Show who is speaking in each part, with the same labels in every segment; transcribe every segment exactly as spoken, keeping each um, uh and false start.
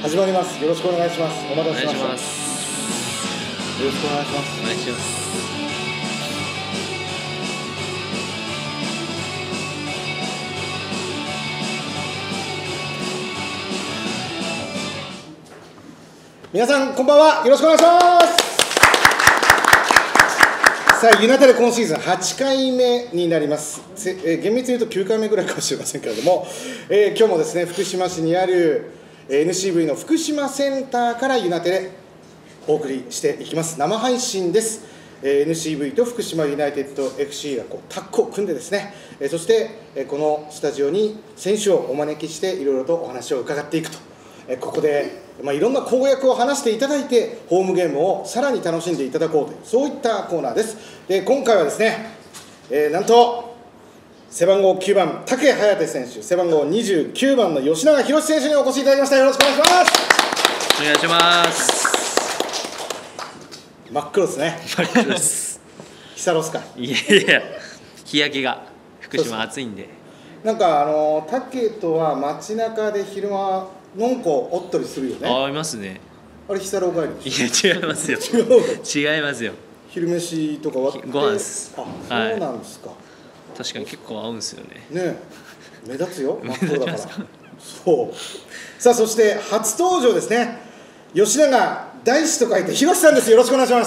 Speaker 1: 始まります。よろしくお願いします。お待たせしました。
Speaker 2: お願いします。
Speaker 1: よろしくお願いします。
Speaker 2: お願いします。
Speaker 1: 皆さんこんばんは。よろしくお願いします。さあ、ユナテレ今シーズンはちかいめになります。えー、厳密に言うときゅうかいめぐらいかもしれませんけれども、えー、今日もですね、福島市にある エヌシーブイ の福島センターからユナテレお送りしていきます。生配信です。えー、エヌシーブイ と福島ユナイテッド エフシー がこうタッグを組んでですね、えー、そして、えー、このスタジオに選手をお招きしていろいろとお話を伺っていくと、えー、ここで、まあ、いろんな公約を話していただいてホームゲームをさらに楽しんでいただこうという、そういったコーナーです。で今回はですね、えー、なんと背番号きゅうばん武颯選手、背番号にじゅうきゅうばんの吉永洋選手にお越しいただきました。よろしくお願いします。
Speaker 2: お願いします。
Speaker 1: 真っ黒ですね。
Speaker 2: 真っ黒です。
Speaker 1: ヒサロスか。
Speaker 2: いやいや、日焼けが福島暑いんで。
Speaker 1: なんかあの武とは街中で昼間のんこおったりするよね。
Speaker 2: あ、いますね。
Speaker 1: あれヒサロ帰りで
Speaker 2: しょ。いや違いますよ。
Speaker 1: 違う。
Speaker 2: 違いますよ。
Speaker 1: 昼飯とかは
Speaker 2: ご飯です。
Speaker 1: あ、そうなんですか。はい、
Speaker 2: 確かに結構合うんですよね。
Speaker 1: ね、目立つよ。真っ黒だから。そう。さあ、そして初登場ですね。吉永大志と書いて広瀬さんです。よろしくお願いします。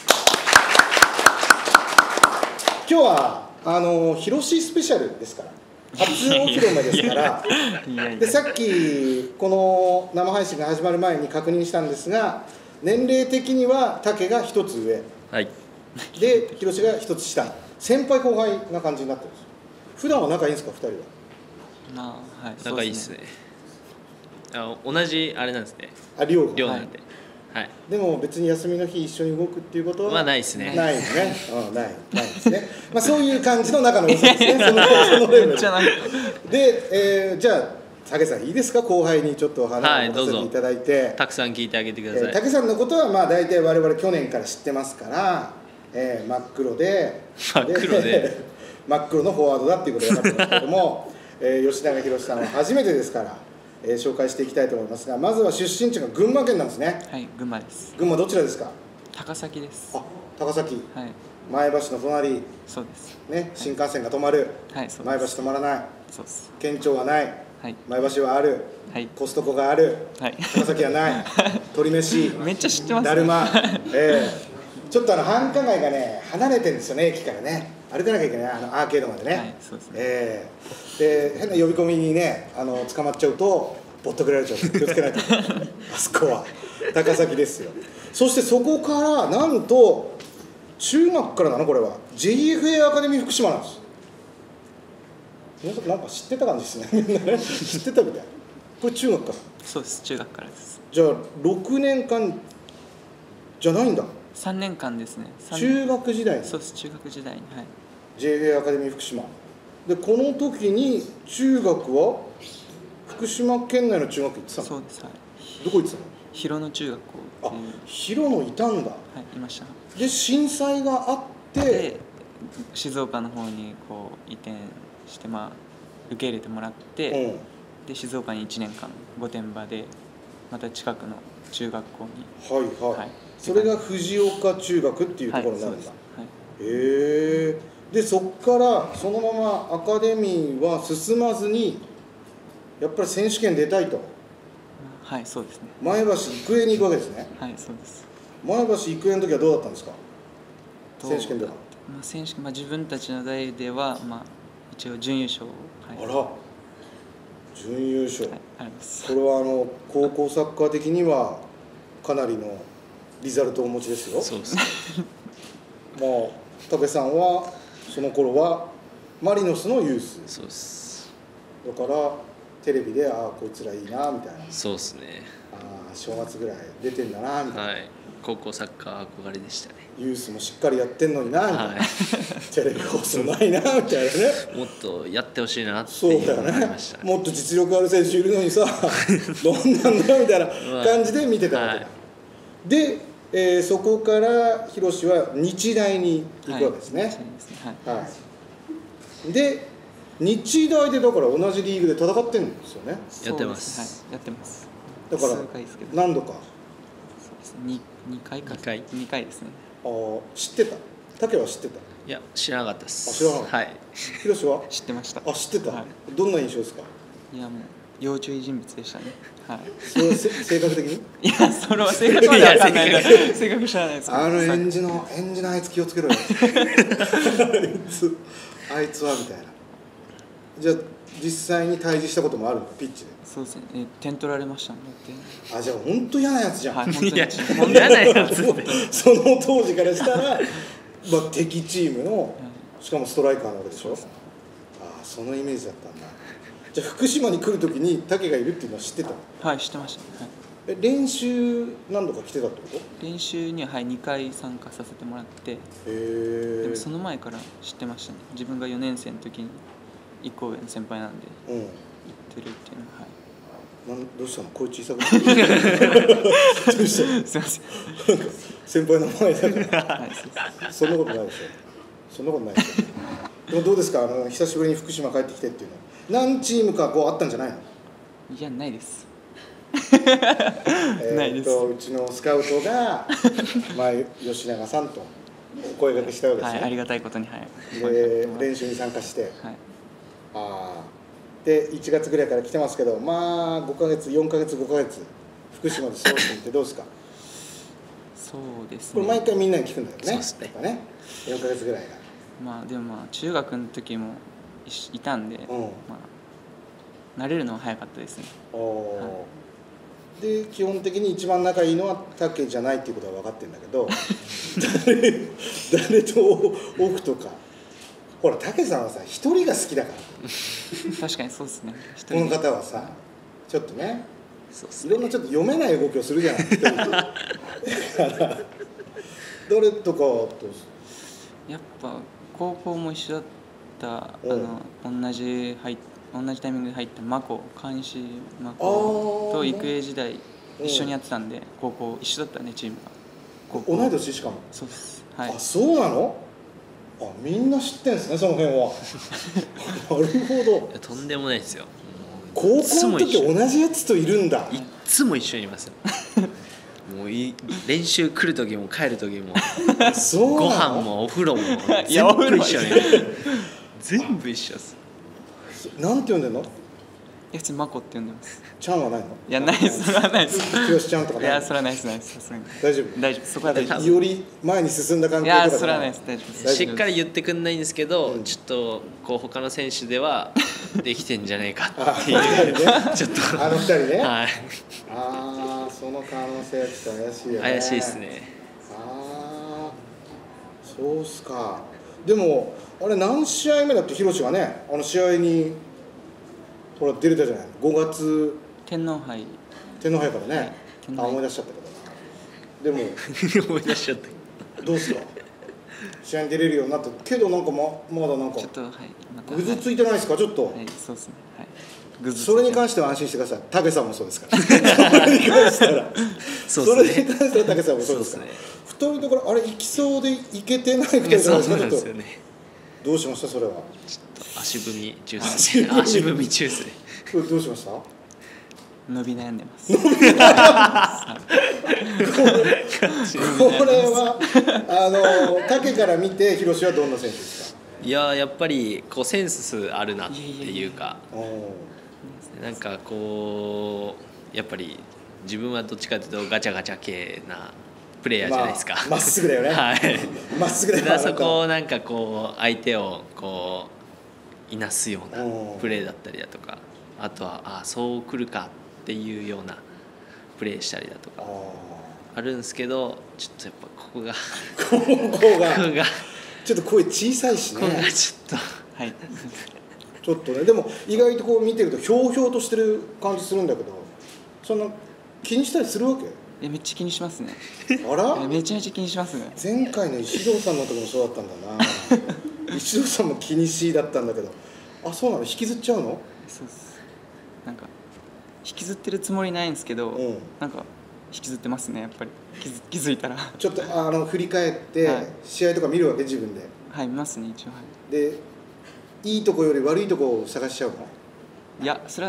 Speaker 1: 今日はあの広志スペシャルですから。初お披露目ですからで、さっきこの生配信が始まる前に確認したんですが、年齢的には武がひとつ上、
Speaker 2: はい、
Speaker 1: で広志がひとつ下、先輩後輩な感じになってるんです。普段は仲いいんですか、ふたりは。
Speaker 2: まあ、はい、仲いいですね。あ、同じあれなんですね。
Speaker 1: あ、寮
Speaker 2: 寮なんで、はい、
Speaker 1: でも別に休みの日一緒に動くっていうことは、
Speaker 2: まあ、ないですね。
Speaker 1: ないですね。うん、ないないですね。まあそういう感じの仲の良さですね。そのそのレベルで。で、えー、じゃあ武さんいいですか、後輩にちょっとお話をさせていただいて、はい、
Speaker 2: たくさん聞いてあげてください。
Speaker 1: 武さんのことはまあ大体我々去年から知ってますから、えー、真っ黒で
Speaker 2: 真っ黒で
Speaker 1: 真っ黒のフォワードだっていうことが分かってますけども、えー、吉永洋さんは初めてですから、えー、紹介していきたいと思いますが、まずは出身地が群馬県なんですね。
Speaker 3: はい、群馬です。
Speaker 1: 群馬どちらですか。
Speaker 3: 高崎です。
Speaker 1: あ、高崎、
Speaker 3: はい、
Speaker 1: 前橋の隣。
Speaker 3: そうです、
Speaker 1: ね、新幹線が止まる、
Speaker 3: はい、そう
Speaker 1: 前橋止まらない、
Speaker 3: そうです、
Speaker 1: 県庁はない、
Speaker 3: はい、
Speaker 1: 前橋はある、はい、コストコがある、はい、高崎はない鶏飯
Speaker 3: めっちゃ知ってますね。
Speaker 1: だるま、えー、ちょっとあの繁華街がね離れてるんですよね、駅からね歩かなきゃいけない、あのアーケードまでね、はい、そうですね、えー、で変な呼び込みにね、あの捕まっちゃうとぼったくられちゃう、気をつけないとあそこは高崎ですよ。そしてそこからなんと中学からなの、これは ジェイエフエー アカデミー福島なんです。皆さんなんか知ってた感じですね、みんなね知ってたみたい。これ中学から。
Speaker 3: そうです、中学からです。じ
Speaker 1: ゃあろくねんかんじゃないんだ。
Speaker 3: さんねんかんですね。
Speaker 1: 中学時代に。
Speaker 3: そうです、中学時代に、はい、
Speaker 1: ジェイエフエー アカデミー福島で、この時に中学は福島県内の中学行ってたの。
Speaker 3: そうです、はい。
Speaker 1: どこ行ってたの。
Speaker 3: 広野中学校。
Speaker 1: あ、広野いたんだ。
Speaker 3: はい、いました。
Speaker 1: で震災があって
Speaker 3: 静岡の方にこう移転して、まあ、受け入れてもらって、うん、で静岡にいちねんかん御殿場でまた近くの中学校に、
Speaker 1: はいはい、はい、それが藤岡中学っていうところになるんだ。はい、へえ。でそっからそのままアカデミーは進まずにやっぱり選手権出たいと。
Speaker 3: はい、そうですね。
Speaker 1: 前橋育英に行くわけですね。
Speaker 3: はい、そうです。前
Speaker 1: 橋育英の時はどうだったんですか、選手権では。
Speaker 3: まあ、選手権、まあ、自分たちの代では、まあ、一応準優勝、
Speaker 1: はい、あら準優勝、はい、
Speaker 3: あります。
Speaker 1: これはあの高校サッカー的にはかなりのリザルトをお持ちですよ。
Speaker 2: そうですね
Speaker 1: まあ武さんはその頃はマリノスのユース。
Speaker 2: そうです。
Speaker 1: だからテレビで、ああこいつらいいなみたいな。
Speaker 2: そうですね。
Speaker 1: ああ正月ぐらい出てんだなみたいな。
Speaker 2: はい、高校サッカー憧れでしたね。
Speaker 1: ユースもしっかりやってんのになみたいな、はい、テレビ放送ないなみたいなね。
Speaker 2: もっとやってほしいなっていう思いました、ね、
Speaker 1: そうだよね。もっと実力ある選手いるのにさどんなんだよみたいな感じで見てたわけだ、はい、で、えー、そこから広志は日大に行くわけですね。はい、はいはい、で日大でだから同じリーグで戦ってるんですよね。
Speaker 2: やってます、
Speaker 3: はい、やってます。
Speaker 1: だから
Speaker 3: 数回ですけど
Speaker 1: 何度か。
Speaker 3: そうですね 2, 2回か
Speaker 2: にかい
Speaker 3: にかいですね。
Speaker 1: ああ、知ってた。竹は知ってた。
Speaker 2: いや知らなかったです
Speaker 1: あ知らなかった
Speaker 2: はい
Speaker 1: ひろしは
Speaker 3: 知ってました。
Speaker 1: あ知ってた、
Speaker 3: は
Speaker 1: どんな印象ですか。
Speaker 3: い、いやもう要注意人物でしたね。はい。
Speaker 1: それせ性格的に
Speaker 3: いやそれは性格までわかんないで性格知らないですけど。
Speaker 1: あの
Speaker 3: さ
Speaker 1: 演じの演じのあいつ気をつけろよあいつあいつはみたいな。じゃあ実際に対峙したこともあるのピッチで。
Speaker 3: そうですね。え点取られましたもんだって。
Speaker 1: あじゃあ本当嫌なやつじゃん、
Speaker 3: はい本当に
Speaker 2: いや嫌なやつって
Speaker 1: その当時からしたら、まあ、敵チームのしかもストライカーなわけでしょ。ああそのイメージだったんだ。じゃあ福島に来るときに竹がいるっていうのは知ってたの。
Speaker 3: はい知ってました、はい。
Speaker 1: え練習何度か来てたってこと。
Speaker 3: 練習には、はい、にかい参加させてもらって、
Speaker 1: へえ。
Speaker 3: でもその前から知ってましたね。自分がよねん生の時にいっこ上の先輩なんで
Speaker 1: うん
Speaker 3: 行ってるっていうのは、はい。
Speaker 1: なんどうしたの声小さくなったどうした
Speaker 3: すいません。
Speaker 1: なんか先輩の前だから
Speaker 3: はい、そうです
Speaker 1: そんなことないでしょそんなことないでしょでもどうですかあの久しぶりに福島帰ってきてっていうのは何チームかこうあったんじゃないの。
Speaker 3: いやないです。
Speaker 1: え
Speaker 3: ないです
Speaker 1: ーっとうちのスカウトが、まあ、吉永さんとお声掛けしたわけですね、
Speaker 3: はい、ありがたいことに、はい。
Speaker 1: で練習に参加して、
Speaker 3: はい。
Speaker 1: ああでいちがつぐらいから来てますけど、まあごかげつよんかげつごかげつ福島で過ごしてみてどうですか。
Speaker 3: そうです
Speaker 1: これ
Speaker 3: ね。
Speaker 1: 毎回みんなに聞くんだよね。
Speaker 2: そうですね
Speaker 1: やっぱねよんかげつぐらいが。
Speaker 3: まあでもまあ中学の時もいしいたんで、
Speaker 1: うん
Speaker 3: まあ慣れるのは早かったですね。
Speaker 1: おーで基本的に一番仲いいのは竹じゃないっていうことは分かってるんだけど誰誰とオフとかほら竹さんはさ一人が好きだから
Speaker 3: 確かにそうですね。一
Speaker 1: この
Speaker 3: 人
Speaker 1: 方はさちょっとね
Speaker 2: そうっすね
Speaker 1: いろんなちょっと読めない動きをするじゃない一人でだから誰とかと
Speaker 3: やっぱ高校も一緒だったあの同じ入っ同じタイミングで入った真子監視真子と育英時代一緒にやってたんで、高校一緒だったねチームが。高校
Speaker 1: 同い年しかも。
Speaker 3: そうです。はい。
Speaker 1: あそうなの。あみんな知ってんですねその辺はなるほど。
Speaker 2: いやとんでもないですよ。
Speaker 1: 高校の時同じやつといるんだ。
Speaker 2: いっつも一緒にいますよもうい練習来る時も帰る時も
Speaker 1: そう
Speaker 2: ご
Speaker 1: なの
Speaker 2: 飯もお風呂も
Speaker 3: いや
Speaker 2: 全部一緒に全部一緒です。
Speaker 1: なんて呼んでんの。
Speaker 3: いや普通に真子って呼んでます。
Speaker 1: ちゃんはないの。
Speaker 3: いやないです。それはないです。
Speaker 1: ひろしちゃんとかない
Speaker 3: いやそれはないですないです。さすがに
Speaker 1: 大丈夫。
Speaker 3: 大丈夫。そこは大丈夫です。
Speaker 1: より前に進んだ関係
Speaker 3: い
Speaker 1: とか
Speaker 3: やそれはないです。大丈夫です。
Speaker 2: しっかり言ってくんないんですけど、
Speaker 1: うん
Speaker 2: ちょっとこう他の選手ではできてんじゃねえか
Speaker 1: あ
Speaker 2: っていう
Speaker 1: あの二人ね
Speaker 2: ちょっと
Speaker 1: あの二人ね、
Speaker 2: はい
Speaker 1: ああその可能性はちょっと怪しいよね。
Speaker 2: 怪しいですね。
Speaker 1: ああそうっすか。でもあれ何試合目だってひろしがねあの試合にほら出れたじゃない。ごがつ
Speaker 3: 天皇杯
Speaker 1: 天皇杯からね、
Speaker 3: 天皇杯
Speaker 1: あ思い出しちゃったけどな。でも
Speaker 2: 思い出しちゃった
Speaker 1: どうっすか試合に出れるようになったけどなんか ま, まだなんか
Speaker 3: ちょっとはいまた
Speaker 1: ぐずついてないですかちょっと、
Speaker 3: はい、はい、そうですね。はい。ぐずついて
Speaker 1: それに関しては安心してください。武さんもそうですからそれに関したら
Speaker 2: そう
Speaker 1: それ
Speaker 2: ですね
Speaker 1: に関しては武さんもそうですから。
Speaker 2: そうですね
Speaker 1: 太いところあれ行きそうで行けてないみたいな
Speaker 2: そう
Speaker 1: ちょっと
Speaker 2: なんですよね。
Speaker 1: どうしましたそれは。
Speaker 2: ちょっと足踏み中ですね。足踏み中ですね。
Speaker 1: これどうしました。
Speaker 3: 伸び悩んでます。
Speaker 1: これはあの竹から見て広志はどんな選手ですか。
Speaker 2: いやーやっぱりこうセンスあるなっていうか、
Speaker 1: おー
Speaker 2: なんかこうやっぱり自分はどっちかというとガチャガチャ系なプレイヤーじゃないですか。
Speaker 1: まあまっすぐだよね
Speaker 2: はい。
Speaker 1: まっすぐだよ
Speaker 2: だからそ
Speaker 1: あなた
Speaker 2: こをなんかこう相手をこういなすような
Speaker 1: うん
Speaker 2: プレーだったりだとか、あとはあそう来るかっていうようなプレーしたりだとか
Speaker 1: あ
Speaker 2: あるんですけど、ちょっとやっぱここが
Speaker 1: ーここが
Speaker 2: ここが
Speaker 1: ちょっと声小さいし
Speaker 2: ここが
Speaker 1: ね
Speaker 2: ちょっ
Speaker 3: はい。
Speaker 1: ちょっとねでも意外とこう見てるとひょうひょうとしてる感じするんだけどそんな気にしたりするわけ。
Speaker 3: えめっちゃ気にしますね。
Speaker 1: あら
Speaker 3: えめちゃめちゃ気にしますね。
Speaker 1: 前回の石堂さんの時もそうだったんだな石堂さんも気にしいだったんだけどあそうなの引きずっちゃうの。
Speaker 3: そうです。なんか引きずってるつもりないんですけど、
Speaker 1: うん
Speaker 3: なんか引きずってますねやっぱり気づ気づいたら。
Speaker 1: ちょっとあの振り返って
Speaker 3: はい
Speaker 1: 試合とか見るわけ自分で
Speaker 3: はい見ますね一応は
Speaker 1: でいいとこより悪いとこを探しちゃうの。
Speaker 3: い。いやそれは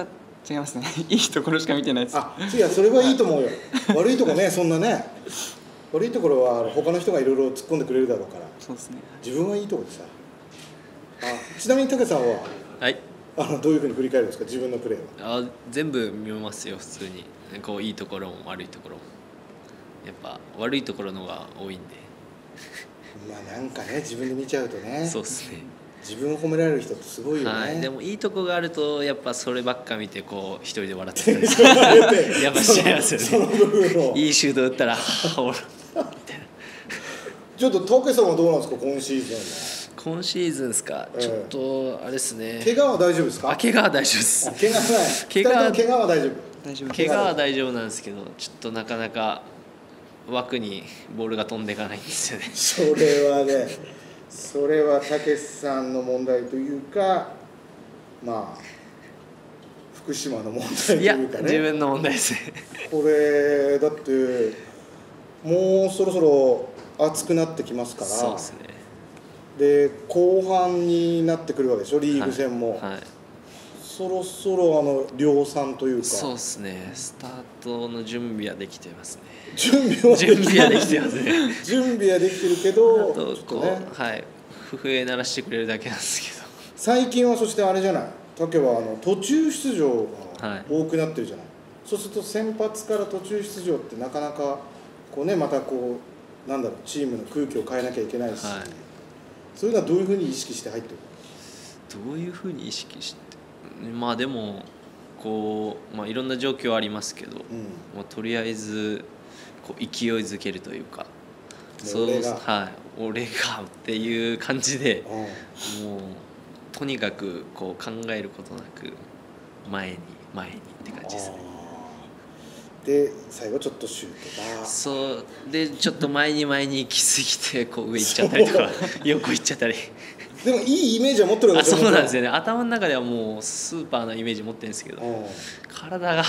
Speaker 3: 違いますねいいところしか見てないです。
Speaker 1: あ、いやそれはいいと思うよ悪いとこね、そんなね悪いところは他の人がいろいろ突っ込んでくれるだろうから、
Speaker 3: そうですね。
Speaker 1: 自分はいいところでさあ。ちなみに武さんは
Speaker 2: はい
Speaker 1: あのどういうふうに振り返るんですか、自分のプレーは。
Speaker 2: あ全部見ますよ普通に。こういいところも悪いところもやっぱ悪いところの方が多いんで。
Speaker 1: まあなんかね自分で見ちゃうとね、
Speaker 2: そうですね。
Speaker 1: 自分を褒められる人ってすごいよね、
Speaker 2: はい、でもいいとこがあるとやっぱそればっか見てこう一人で笑ってたりやっぱしちゃいますよ
Speaker 1: その
Speaker 2: ね。
Speaker 1: 部分を
Speaker 2: いいシュート打ったらはぁおらみたいな。
Speaker 1: ちょっと武さんはどうなんですか今シーズン
Speaker 2: 今シーズンですか、
Speaker 1: ええ
Speaker 2: ちょっとあれですね。
Speaker 1: 怪我は大丈夫ですか。
Speaker 2: あ怪我は大丈夫です
Speaker 1: あ怪我はない
Speaker 2: 怪我は
Speaker 1: ふたりとも怪我は大丈夫。
Speaker 3: 大丈夫です。
Speaker 2: 怪我は大丈夫なんですけどちょっとなかなか枠にボールが飛んでいかないんですよね。
Speaker 1: それはねそれは武さんの問題というかまあ福島の問題と
Speaker 2: いや
Speaker 1: いうかね。
Speaker 2: 自分の問題ですね。
Speaker 1: これだってもうそろそろ暑くなってきますから
Speaker 2: そうですね。
Speaker 1: で後半になってくるわけでしょリーグ戦も、
Speaker 2: はいはい、
Speaker 1: そろそろあの量産というか
Speaker 2: そうですね。スタートの準備はできてますね。
Speaker 1: 準備はでき
Speaker 2: 準備はできてますね。
Speaker 1: 準備はできてるけど
Speaker 2: あと
Speaker 1: ちょっと
Speaker 2: こう、
Speaker 1: ね
Speaker 2: はい笛鳴らしてくれるだけなんですけど。
Speaker 1: 最近はそしてあれじゃない武はあの途中出場が多くなってるじゃない、そうすると先発から途中出場ってなかなかこうねまたこうなんだろうチームの空気を変えなきゃいけないし、
Speaker 2: はい、
Speaker 1: そういうのはどういうふうに意識して入ってる。
Speaker 2: どういうふうに意識してまあでもこう、まあ、いろんな状況ありますけど、
Speaker 1: うん
Speaker 2: まあ、とりあえずこう勢いづけるというか
Speaker 1: もう俺が
Speaker 2: はい俺がっていう感じで
Speaker 1: うん
Speaker 2: もうとにかくこう考えることなく前に前にって感じですね。
Speaker 1: で最後ちょっとシュートが
Speaker 2: そうでちょっと前に前に行き過ぎてこう上行っちゃったりとか横行っちゃったり。
Speaker 1: でもいいイメージは持ってるわ
Speaker 2: あ
Speaker 1: けです
Speaker 2: そうなんです
Speaker 1: よ
Speaker 2: よね。頭の中ではもうスーパーなイメージ持ってるんですけど、
Speaker 1: うん
Speaker 2: 体が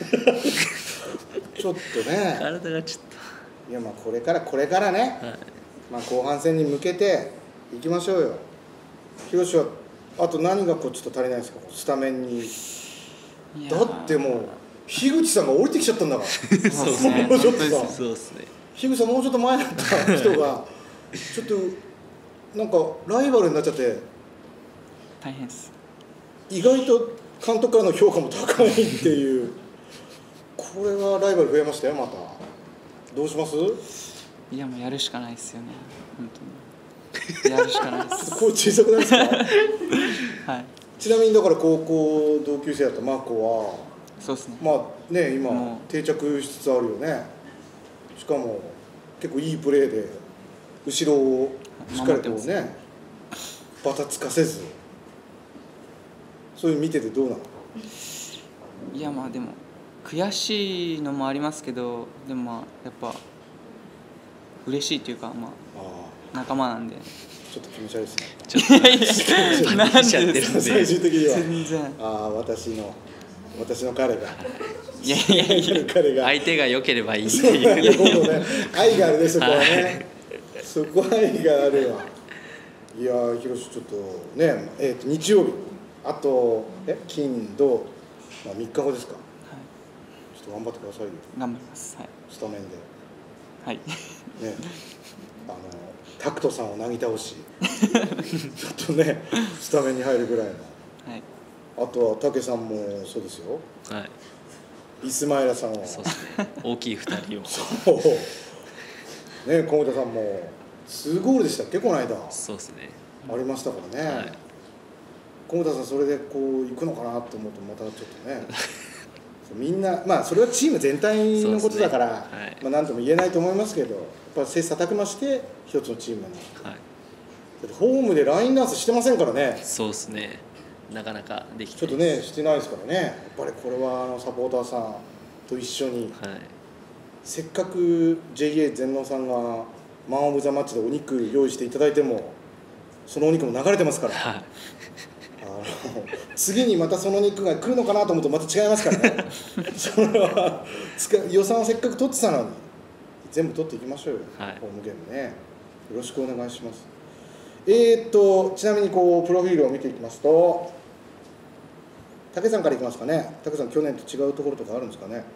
Speaker 1: ちょっとね
Speaker 2: 体がちょっ
Speaker 1: いやまあこれからこれからね、
Speaker 2: と、はい、
Speaker 1: まあ、後半戦に向けていきましょうよ。広志はあと何がこうちょっと足りないですかスタメンに。
Speaker 3: いや
Speaker 1: だってもう樋口さんが降りてきちゃったんだから
Speaker 3: そうですね
Speaker 1: もうちょっとさ
Speaker 3: 本当です
Speaker 2: そうですね。
Speaker 1: 樋口さんもうちょっと前だった人がちょっとなんかライバルになっちゃって
Speaker 3: 大変です。
Speaker 1: 意外と監督からの評価も高いっていうこれはライバル増えましたよまた。どうします？
Speaker 3: いやもうやるしかないですよね本当にやるしかないで
Speaker 1: ちょっと
Speaker 3: す
Speaker 1: 声小さくないですか
Speaker 3: はい
Speaker 1: ちなみにだから高校同級生だったマコは
Speaker 3: そうですね。
Speaker 1: まあね今
Speaker 3: もう
Speaker 1: 定着しつつあるよね。しかも結構いいプレーで後ろをしっかりこうねバタつかせずそういうの見ててどうなの？
Speaker 3: いやまあでも悔しいのもありますけどでもまあやっぱ嬉しいというかま
Speaker 1: あ
Speaker 3: あ仲間なんで
Speaker 1: あちょっと気持ち悪いですね。
Speaker 2: ちょっと
Speaker 3: なん
Speaker 2: パニしちゃってるん
Speaker 1: 最
Speaker 2: で。
Speaker 1: 終的には
Speaker 3: 全然
Speaker 1: ああ私の私の彼が
Speaker 3: いやいやいや
Speaker 1: 彼が
Speaker 2: 相手が良ければいいって
Speaker 1: そうな
Speaker 2: いう。
Speaker 1: るほどね愛があるねそこはね、そこは愛があるわ。いやー広瀬ちょっとねえー、と日曜日あとえ金土、まあ、みっかごですか。ちょっと頑張ってくださいよ
Speaker 3: 頑張りますはい
Speaker 1: スタメンで
Speaker 3: はい
Speaker 1: ねあのタクトさんをなぎ倒しちょっとねスタメンに入るぐらいの。
Speaker 3: はい
Speaker 1: あとは武さんもそうですよ
Speaker 2: はい
Speaker 1: イスマイラさんを
Speaker 2: そうですね。大きい二人を。
Speaker 1: そうね小田さんもにゴールでしたっけこの間
Speaker 2: そうですね。
Speaker 1: ありましたからね、
Speaker 2: はい
Speaker 1: 小田さんそれでこう行くのかなと思うとまたちょっとねみんなまあそれはチーム全体のことだから、
Speaker 2: そうですねはい
Speaker 1: まあ、何とも言えないと思いますけどやっぱ切磋琢磨して一つのチームに
Speaker 2: はい。
Speaker 1: だってホームでラインダンスしてませんからね
Speaker 2: そうですね。なかなかでき
Speaker 1: ちょ
Speaker 2: てないです。
Speaker 1: っとねしてないですからねやっぱりこれはあのサポーターさんと一緒に
Speaker 2: はい。
Speaker 1: せっかく ジェイエー 全農さんがマン・オブ・ザ・マッチでお肉用意していただいてもそのお肉も流れてますから
Speaker 2: はい。
Speaker 1: あの次にまたその肉が来るのかなと思うとまた違いますからねそれは使う予算をせっかく取ってたのに全部取っていきましょうよ、
Speaker 2: はい
Speaker 1: ホームゲームねよろしくお願いします。えー、っとちなみにこうプロフィールを見ていきますと竹さんからいきますかね。竹さん、去年と違うところとかあるんですかね。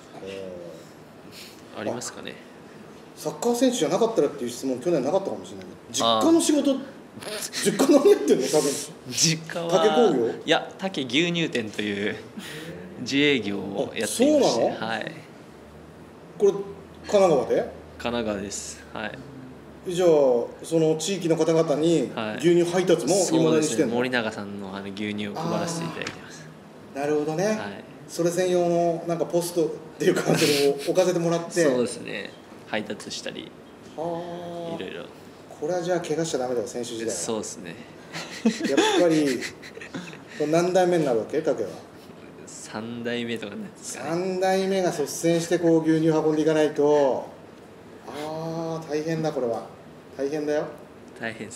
Speaker 2: ありますかね。
Speaker 1: サッカー選手じゃなかったらっていう質問、去年なかったかもしれないけど、実家の仕事、実家何やってんの、多分。
Speaker 2: 実家は
Speaker 1: 竹工業？
Speaker 2: いや、竹牛乳店という自営業をやっていまして、
Speaker 1: そうなの？
Speaker 2: はい。
Speaker 1: これ神奈川で？
Speaker 2: 神奈川です。はい。
Speaker 1: じゃあその地域の方々に牛乳配達も今だにしてんの？
Speaker 2: 森永さんのあの牛乳を配らせていただいてます。
Speaker 1: なるほどね。
Speaker 2: はい。
Speaker 1: それ専用のなんかポストっていうかそれを置かせてもらって。
Speaker 2: そうですね。配達したり。
Speaker 1: はあ。
Speaker 2: いろいろ。
Speaker 1: これはじゃあ怪我しちゃダメだよ、選手時代は。
Speaker 2: そうですね。
Speaker 1: やっぱり何代目になるわけ、竹は？
Speaker 2: 三代目とかなんですかね。
Speaker 1: 三代目が率先してこう牛乳運んでいかないと、ああ大変だ、これは大変だよ。
Speaker 2: 大変です。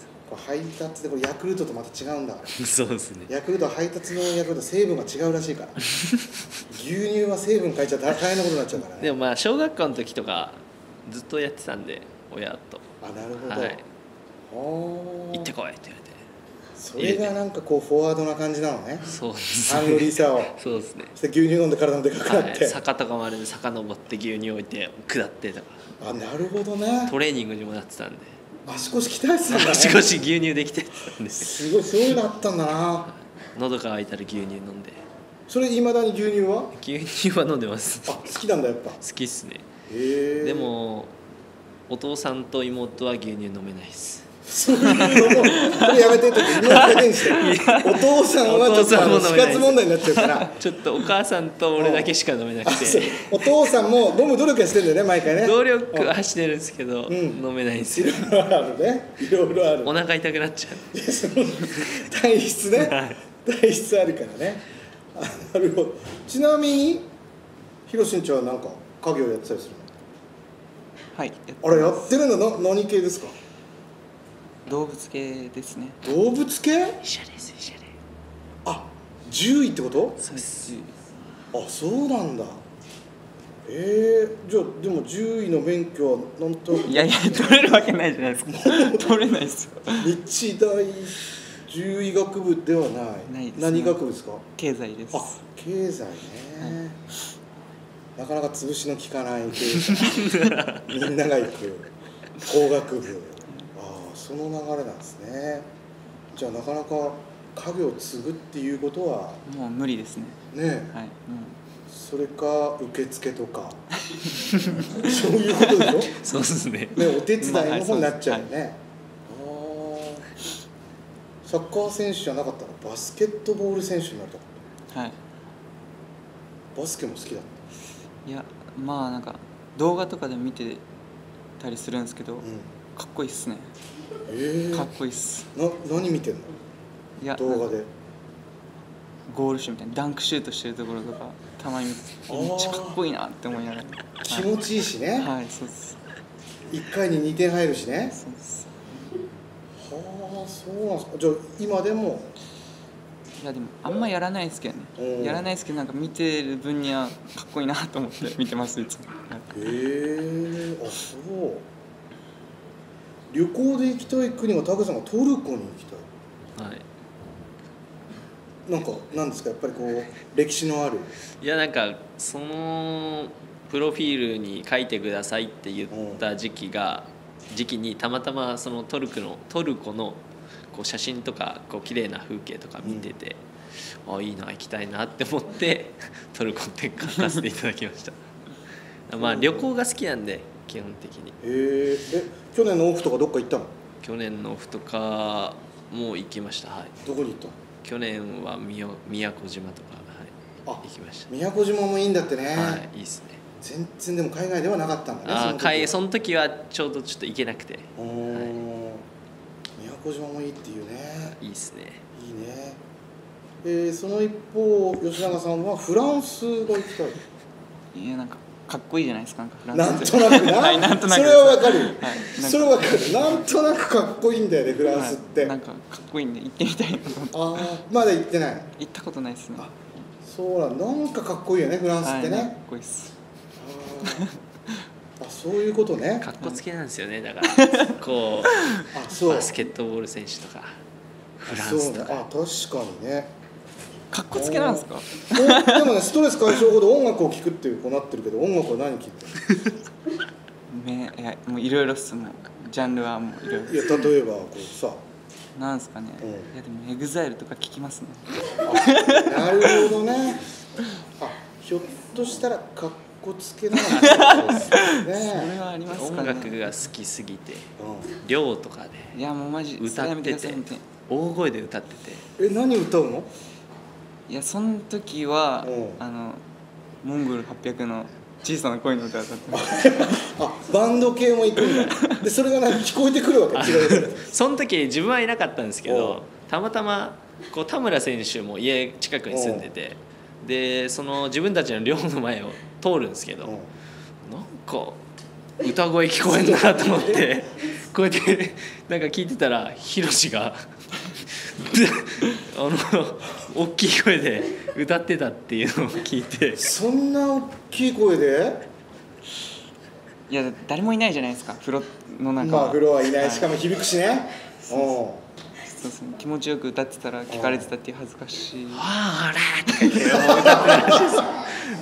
Speaker 1: これ配達でこれヤクルトとまた違うんだから。
Speaker 2: そうですね。
Speaker 1: ヤクルトは配達のヤクルト成分が違うらしいから。牛乳は成分変えちゃ大変なことになっちゃうからね。
Speaker 2: でもまあ小学校の時とかずっとやってたんで、親と。
Speaker 1: あ、なるほど。
Speaker 2: はい、
Speaker 1: 行
Speaker 2: 行ってこいって言われて。
Speaker 1: それがなんかこうフォワードな感じなのね。
Speaker 2: そうです
Speaker 1: ね。ハングリーさを。
Speaker 2: そうですね。
Speaker 1: そして牛乳飲んで体もでかくなって。
Speaker 2: はい、坂とかもあるんで、坂登って牛乳置いて下ってとか。
Speaker 1: あ、なるほどね。
Speaker 2: トレーニングにもなってたんで。
Speaker 1: 足腰鍛えてたんだね。
Speaker 2: 足腰牛乳できてたんです。
Speaker 1: すごい、そういうのあったんだな。
Speaker 2: 喉が渇いたら牛乳飲んで。
Speaker 1: それ未だに牛乳は？
Speaker 2: 牛乳は飲んでます。
Speaker 1: あ、好きなんだやっぱ。
Speaker 2: 好きっすね。
Speaker 1: へえ。
Speaker 2: でもお父さんと妹は牛乳飲めないです。
Speaker 1: そういうのもこれやめてって妹だけにして。お父さんはちょっとあの死活問題になっちゃうから。
Speaker 2: ちょっとお母さんと俺だけしか飲めなくて。
Speaker 1: お父さんも飲む努力はしてるんだよね、毎回ね。
Speaker 2: 努力はしてるんですけど、うん、飲めないんですよ。
Speaker 1: いろいろあるね。いろいろある。
Speaker 2: お腹痛くなっちゃう。
Speaker 1: その体質ね。体質あるからね。なるほど。ちなみにひろしんちゃんはなんか家業やってたりするの？
Speaker 3: はい。
Speaker 1: あれやってるのな、何系ですか？
Speaker 3: 動物系ですね。
Speaker 1: 動物系？
Speaker 2: 医者です、医者で。
Speaker 1: あ、獣医ってこと？
Speaker 2: そうです。
Speaker 1: あ、そうなんだ。えー、じゃあでも獣医の免許はなんと
Speaker 3: いやいや取れるわけないじゃないですか。取れないですよ。
Speaker 1: 日大獣医学部ではない。
Speaker 3: ないですね。
Speaker 1: 何学部ですか？経
Speaker 3: 済です。
Speaker 1: あ、経済ね、はい、なかなか潰しの効かない経済。みんなが行く工学部。ああ、その流れなんですね。じゃあなかなか家業を継ぐっていうことは
Speaker 3: もう無理ですね。
Speaker 1: ねえ、はい、うん、それか受付とかそういうことでしょ。
Speaker 2: そうですね。
Speaker 1: ね、お手伝いの方になっちゃうよね。はい、ああ、サッカー選手じゃなかったらバスケットボール選手になりたかった。はい。バスケも好きだった？
Speaker 3: いや、まあなんか動画とかで見てたりするんですけど、うん、かっこいいっすね。えー、かっこいいっす。
Speaker 1: な、何見てんの？いや、動画で
Speaker 3: ゴールシューみたいなダンクシュートしてるところとかたまに見てめっちゃかっこいいなって思いながら。
Speaker 1: 気持ちいいしね。
Speaker 3: はい、そうです。
Speaker 1: いっかいににてん入るしね。
Speaker 3: そうです。
Speaker 1: はあ、そうなんですか。じゃあ今でも？
Speaker 3: いやでもあんまやらないですけどね、うん、やらないですけどなんか見てる分にはかっこいいなと思って見てますいつも。へ
Speaker 1: えー、あ、そう。旅行で行きたい国はタケさんがトルコに行きたい。はい。なんかなんですか、やっぱりこう歴史のある。
Speaker 2: いや、なんかそのプロフィールに書いてくださいって言った時期が、うん、時期にたまたまそのトルコのトルコのこう写真とかこう綺麗な風景とか見てて、うん、あ、いいな、行きたいなって思ってトルコって書かせていただきました。まあ旅行が好きなんで基本的に。
Speaker 1: へー。え、去年のオフとかどっか行ったの？
Speaker 2: 去年のオフとかもう行きました。はい。
Speaker 1: どこに行ったの？
Speaker 2: 去年は宮古島とか、はい、行きました。
Speaker 1: 宮古島もいいんだってね。
Speaker 2: はい、いいですね。
Speaker 1: 全然でも海外ではなかったんだね。
Speaker 2: ああ、海その時はちょうどちょっと行けなくて。
Speaker 1: おー、はい、宮古島もいいっていうね。
Speaker 2: いいですね。
Speaker 1: いいね。えー、その一方吉永さんはフランスが行きたい。
Speaker 3: いや、なんかかっこいいじゃないですか。
Speaker 1: なんとなくな。はい、なんとなく。それはわかる。はい、それはわかる。なんとなくかっこいいんだよね、フランスって。
Speaker 3: はい、なんかかっこいいんで行ってみたいなと思って。
Speaker 1: ああ、まだ行ってない。
Speaker 3: 行ったことないですね。あ、
Speaker 1: そうなん、なんかかっこいいよね、フランスってね。はい、
Speaker 3: かっこいいです。
Speaker 1: ああ、そういうことね。
Speaker 2: かっこつけなんですよね、だからこうあ、そう、バスケットボール選手とかフランスとか。
Speaker 1: あ、確かにね。
Speaker 3: かっこつけなんですか？
Speaker 1: おでもねストレス解消法で音楽を聴くっていうこうなってるけど、音楽は何聴いてる
Speaker 3: めいやもういろいろっすもうジャンルはもういろいろ。
Speaker 1: いや例えばこうさ、
Speaker 3: なんですかね、
Speaker 1: うん、
Speaker 3: いやでもエグザイルとか聞きますね。
Speaker 1: なるほどね。あ、ひょっとしたらかっこつけなのかもしれないですね。
Speaker 3: それはありますかね。
Speaker 2: 音楽が好きすぎて、
Speaker 1: う
Speaker 2: 寮とかで
Speaker 3: いやもうマジ
Speaker 2: 歌ってて、大声で歌ってて、
Speaker 1: ん、え、何歌うの？
Speaker 3: いやその時は
Speaker 1: うん
Speaker 3: あのモンゴルはっぴゃくの小さな恋の歌を歌ってます。
Speaker 1: あ、バンド系も行くんだ。でそれがなんか聞こえてくるわけ。違う。
Speaker 2: その時自分はいなかったんですけ
Speaker 1: おう
Speaker 2: ど、たまたまこう田村選手も家近くに住んでて、でその自分たちの寮の前を通るんですけど、
Speaker 1: うん
Speaker 2: なんか歌声聞こえんなと思ってこうやってなんか聞いてたらヒロシがあの大きい声で歌ってたっていうのを聞いて、
Speaker 1: そんな大きい声で？
Speaker 3: いや誰もいないじゃないですか風呂の中は。
Speaker 1: まあ風呂はいない、
Speaker 3: は
Speaker 1: しかも響くしね。うん。
Speaker 3: そうですね、気持ちよく歌ってたら聞かれてたっていう恥ずかしい。
Speaker 2: ああれとか言って歌ってたらしいですよ。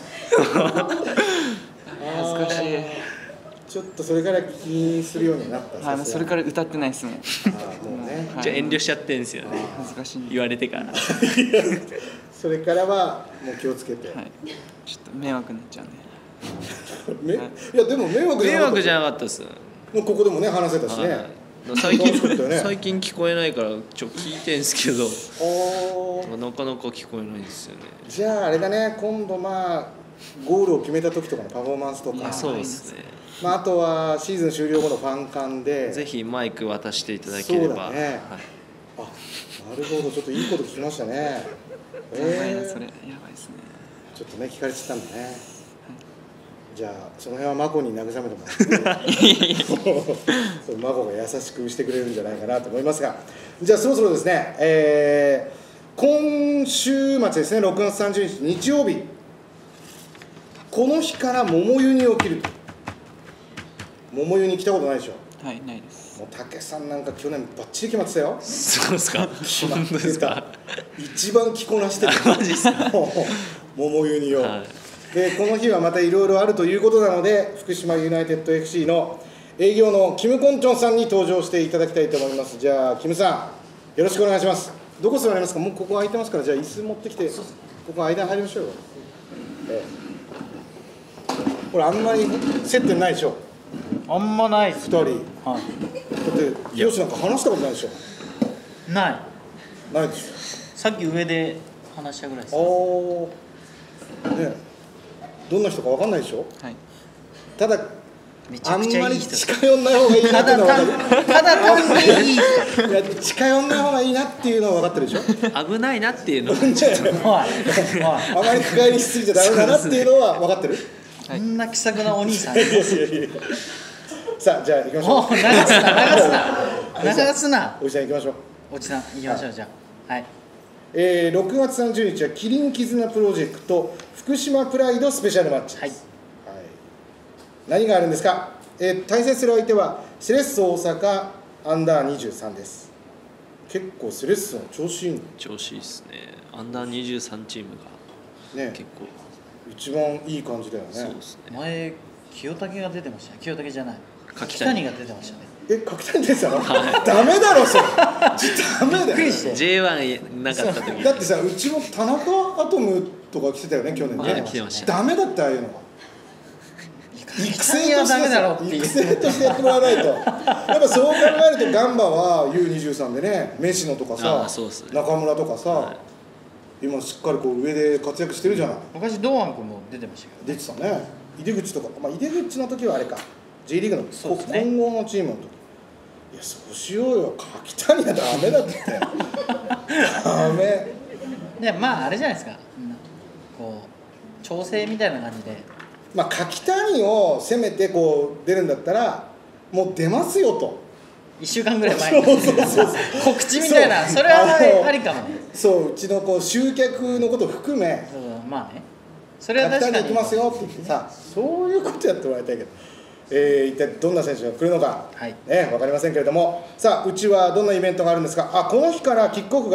Speaker 3: 恥ずかしい。
Speaker 1: ちょっとそれから気にするようになった。
Speaker 3: はい、もうそれから歌ってないですもん。
Speaker 1: あーもうね。
Speaker 3: はい
Speaker 2: じゃあ遠慮しちゃってんですよね、
Speaker 3: 恥ずかしいんで。
Speaker 2: 言われてから。
Speaker 1: それからはもう気をつけて。
Speaker 3: はい、ちょっと迷惑になっちゃうんで。
Speaker 1: めいやでも迷惑じゃなかった。
Speaker 2: 迷惑じゃなかったです。
Speaker 1: もうここでもね話せたしね。
Speaker 2: はい最近
Speaker 1: 楽しかったよね
Speaker 2: 最近聞こえないからちょっと聞いてんすけど、
Speaker 1: おー
Speaker 2: なかなか聞こえないんですよね。
Speaker 1: じゃああれだね、今度まあゴールを決めた時とかのパフォーマンスとか、
Speaker 2: あ、そうですね。
Speaker 1: まあ、あとはシーズン終了後のファン間で
Speaker 2: ぜひマイク渡していただければ。
Speaker 1: そうだね
Speaker 2: はい、
Speaker 1: あ、なるほど、ちょっといいこと聞きましたね。
Speaker 3: やばいな、
Speaker 1: えー
Speaker 3: それ。やばいですね。
Speaker 1: ちょっとね聞かれてたんだね。じゃあその辺はマコに慰めてもらってそうマコが優しくしてくれるんじゃないかなと思いますが、じゃあそろそろですね、えー、今週末ですね、ろくがつさんじゅうにち日曜日、この日から桃湯に起きる。桃湯に来たことないでしょ？
Speaker 3: はい、ないです。
Speaker 1: もう武さんなんか去年バッチリ決まってたよ。
Speaker 2: そうですか。
Speaker 1: 決まっ
Speaker 2: 本当です
Speaker 1: てた
Speaker 2: か。
Speaker 1: 一番着こなしてる
Speaker 2: マジっすか。
Speaker 1: 桃湯によ、
Speaker 2: はい
Speaker 1: でこの日はまたいろいろあるということなので、福島ユナイテッド エフシー の営業のキム・コンチョンさんに登場していただきたいと思います。じゃあキムさんよろしくお願いします。どこ座りますか？もうここ空いてますから、じゃあ椅子持ってきてここ間入りましょうよ。ええ、これあんまり接点ないでしょ？
Speaker 4: あんまないっす。
Speaker 1: ふたり。だ
Speaker 4: は
Speaker 1: ってヒロシなんか話したことないでしょ？
Speaker 4: い。ない。
Speaker 1: ないでし
Speaker 4: さっき上で話したぐらいです。
Speaker 1: ょ？ああ、ね、どんな人かわかんないでしょ？
Speaker 3: はい。
Speaker 1: ただ
Speaker 4: めちゃくちゃいい人。
Speaker 1: あんまり近寄んない方がいいな
Speaker 4: た
Speaker 1: っていうの
Speaker 4: だ
Speaker 1: は分かる。
Speaker 4: 単ただ単にいい人。
Speaker 1: いや近寄んない方がいいなっていうのは分かってるでしょ？
Speaker 2: 危ないなっていうのを
Speaker 4: おいおい。
Speaker 1: あまり深入りしすぎちゃダメだなっていうのは分かってる？
Speaker 4: こんな気さくなお兄さん。
Speaker 1: いやいやいやさあじゃあ行きましょう。
Speaker 4: もう流すな流すな流すな。
Speaker 1: おじさん行きましょう。
Speaker 4: おじさん行きましょうじゃあ。はい。
Speaker 1: えー、ろくがつさんじゅうにちはキリン絆プロジェクト福島プライドスペシャルマッチです。
Speaker 4: はい
Speaker 1: はい、何があるんですか？えー、対戦する相手はセレッソ大阪アンダーにじゅうさんです。結構セレッソの調子いいの
Speaker 2: 調子いいですね。アンダーにじゅうさんチームが
Speaker 1: ね。
Speaker 2: 結構、
Speaker 1: 一番いい感じだよね。
Speaker 2: そうですね。
Speaker 4: 前清武が出てました。清武じゃない。
Speaker 2: 柿
Speaker 4: 柿谷が出てましたね。
Speaker 1: え、柿谷出てたの？ダメだろそれ。ダメだよ。
Speaker 4: びっくりして。
Speaker 2: ジェイワン なかった時
Speaker 1: だってさ、うちも田中アトムとか来てたよね、去年ね。
Speaker 2: はい来てました
Speaker 1: ダメだってああいうのは。育
Speaker 4: 柿谷はダメだろっていう
Speaker 1: 育成としてやってもらわないと。やっぱそう考えるとガンバは ユーにじゅうさん でね、メシノとか
Speaker 2: あ
Speaker 1: さ
Speaker 2: ーそうっすね
Speaker 1: 中村とかさ、
Speaker 2: は
Speaker 1: 今しっかりこう上で活躍してるじゃない。
Speaker 4: 昔堂安君も出てましたけど。
Speaker 1: 出てたね。井出口とか、まあ井出口の時はあれか、J リーグの
Speaker 4: そうですね
Speaker 1: 混合のチームの時。いやそうしようよ。柿谷はダメだって。ダメ。
Speaker 4: でまああれじゃないですか。こう調整みたいな感じで。
Speaker 1: まあ柿谷を攻めてこう出るんだったらもう出ますよと。
Speaker 4: 一週間ぐらい前に
Speaker 1: そうそうそうそう
Speaker 4: 告知みたいな、
Speaker 1: そう
Speaker 4: それは
Speaker 1: あの
Speaker 4: ありかもね。
Speaker 1: そううちのこう集客のことを含め
Speaker 4: そうそうまあね。それは
Speaker 1: 柿
Speaker 4: 確かに。
Speaker 1: 谷行きますよって言ってさ、そういうことやってもらいたいけど、えー、一体どんな選手が来るのか、
Speaker 4: はい
Speaker 1: ね、分かりませんけれども、さあうちはどんなイベントがあるんですか？あ、この日からキックオフが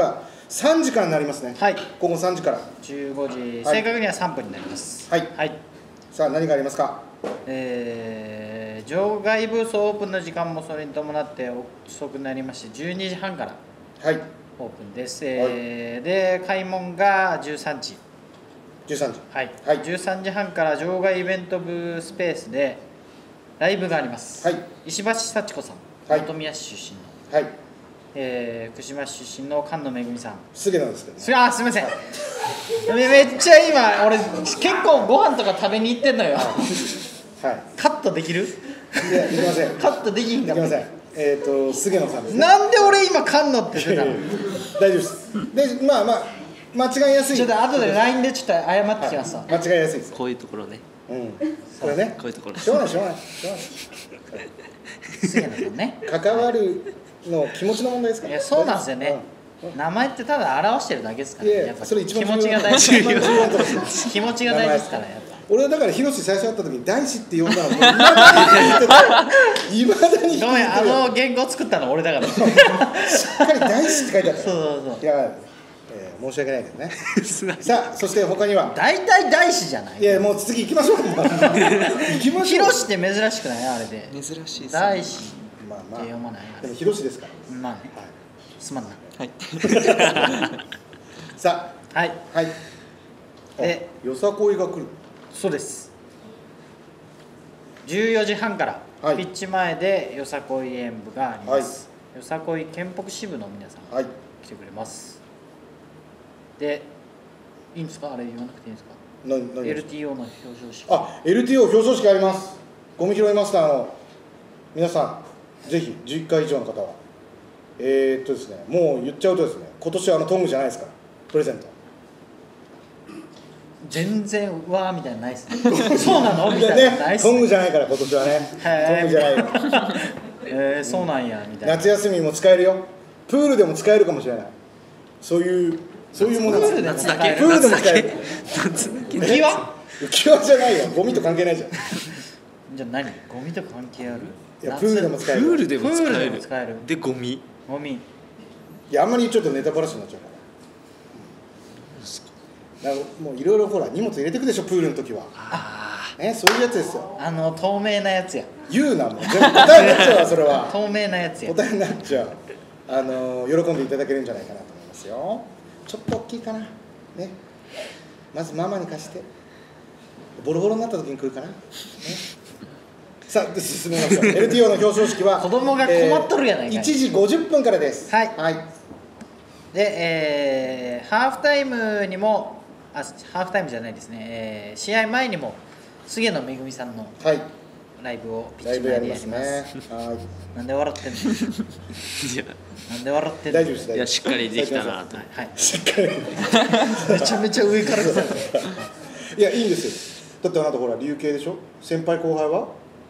Speaker 1: さんじからになりますね。
Speaker 4: はい、
Speaker 1: 午後さんじから
Speaker 4: じゅうごじ、
Speaker 1: はい
Speaker 4: 正確にはさんぷんになります
Speaker 1: はい、
Speaker 4: はい。
Speaker 1: さあ何がありますか？
Speaker 4: えー、場外ブースオープンの時間もそれに伴って遅くなりましてじゅうにじはんから
Speaker 1: はい
Speaker 4: オープンです、えーで開門がじゅうさんじ、
Speaker 1: じゅうさんじ
Speaker 4: はい
Speaker 1: はい
Speaker 4: じゅうさんじはんから場外イベント部スペースでライブがあります、
Speaker 1: はい
Speaker 4: 石橋幸子さん、
Speaker 1: はい
Speaker 4: 本宮市出身の、
Speaker 1: はい
Speaker 4: えー福島市出身の菅野めぐみさん、
Speaker 1: 菅野ですけどね。
Speaker 4: すあすみませんめめっちゃ今俺結構ご飯とか食べに行ってんのよ
Speaker 1: はい
Speaker 4: カットできる？
Speaker 1: いや、いきません。
Speaker 4: カットできひんかった
Speaker 1: いきません。えっ、ー、と、菅野さんですね。
Speaker 4: なんで俺今菅野って出たの？
Speaker 1: 大丈夫です。で、まあまあ、間違いやすい。
Speaker 4: ちょっと後で ライン でちょっと謝ってきますわ、
Speaker 1: 間違いやすいです。
Speaker 2: こういうところね。
Speaker 1: うん。これね。
Speaker 2: こういうところ。
Speaker 1: しょうがない、しょうがない。しょうがない。
Speaker 4: 菅野さんね
Speaker 1: 関わるの気持ちの問題ですから。
Speaker 4: いやそうなんですよね、名前ってただ表してるだけですからね、
Speaker 1: いや
Speaker 4: やっぱ
Speaker 1: それ一番
Speaker 4: 気持ちが大事
Speaker 1: 一番重要なとこです
Speaker 4: 気持ちが大事ですからやっぱ
Speaker 1: 俺はだからヒロシ最初会った時に大志って呼んだのもういまだにいまだに引きずってる
Speaker 4: ごめんあの原稿作ったの俺だから
Speaker 1: しっかり大志って書いてあった
Speaker 4: そうそうそう
Speaker 1: いや、えー申し訳ないけどねさあそして他には
Speaker 4: 大体大師じゃない
Speaker 1: いやもう次行きましょうもう行きましょう
Speaker 4: ヒロシって珍しくないあれで
Speaker 3: 珍しいです
Speaker 4: 大師
Speaker 1: まあまあ
Speaker 4: って読まないあれ
Speaker 1: でもヒロシですから
Speaker 4: まあね
Speaker 1: はい
Speaker 4: すまんな
Speaker 3: はい
Speaker 1: さ
Speaker 4: はい
Speaker 1: あはい
Speaker 4: で
Speaker 1: あよさこいが来る
Speaker 4: そうですじゅうよじはんから
Speaker 1: はい
Speaker 4: ピッチ前でよさこい演舞があります、よさこい県北支部の皆さん
Speaker 1: はい
Speaker 4: 来てくれますでいいんですかあれ言わなくていいんですか
Speaker 1: な何
Speaker 4: エルティーオー の表彰式
Speaker 1: あ エルティーオー 表彰式ありますゴミ拾いマスターの皆さんぜひじゅっかい以上の方はえー、っとですねもう言っちゃうとですね今年はあのトングじゃないですからプレゼント
Speaker 4: 全然うわーみたいなのないっすねそうなのみたいなのない
Speaker 1: ね
Speaker 4: っすね
Speaker 1: トングじゃないから今年はね
Speaker 4: へー
Speaker 1: トングじゃないよ
Speaker 4: えー、そうなんやみたいな
Speaker 1: 夏休みも使えるよプールでも使えるかもしれないそういうそういうもの
Speaker 4: プールでも
Speaker 2: 夏だけ。
Speaker 1: プールでも使える
Speaker 2: 夏だけ。
Speaker 4: 浮き輪
Speaker 1: 浮き輪じゃないよゴミと関係ないじゃんい
Speaker 4: じゃあ何ゴミと関係ある夏
Speaker 1: やプールでも使える
Speaker 2: プールでも使
Speaker 4: プールで
Speaker 2: える。
Speaker 4: も使える
Speaker 2: でゴミ。
Speaker 4: ゴミ
Speaker 1: いやあんまりちょっとネタバラシになっちゃうからだからもういろいろほら荷物入れてくでしょプールの時は
Speaker 2: あ
Speaker 1: ねそういうやつですよ
Speaker 4: あの透明なやつや
Speaker 1: 言うなもう全部答えになっちゃうわそれは
Speaker 4: 透明なやつや
Speaker 1: 答えになっちゃうあの喜んでいただけるんじゃないかなと思いますよちょっと大きいかなねまずママに貸してボロボロになった時に来るかな、ね、さあ進めましょう エルティーオー の表彰式は
Speaker 4: 子供が困っとるやないかい
Speaker 1: えーいちじごじゅっぷんからです
Speaker 4: はい
Speaker 1: はい、
Speaker 4: で、えーハーフタイムにもあハーフタイムじゃないですね、えー試合前にも菅野めぐみさんの
Speaker 1: はい、
Speaker 4: ライブをピッ
Speaker 1: ライ
Speaker 4: チ前で
Speaker 1: ブやります
Speaker 4: やります
Speaker 1: ねはい
Speaker 4: なんで笑ってんの
Speaker 2: いや
Speaker 4: なんで笑ってんの
Speaker 1: 大丈夫です大丈夫です
Speaker 2: いやしっかりできたなと。
Speaker 4: はい、はい、
Speaker 1: しっかり
Speaker 4: めちゃめちゃ上から来た
Speaker 1: いやいいんですよだってあなたほら流系でしょ先輩後輩は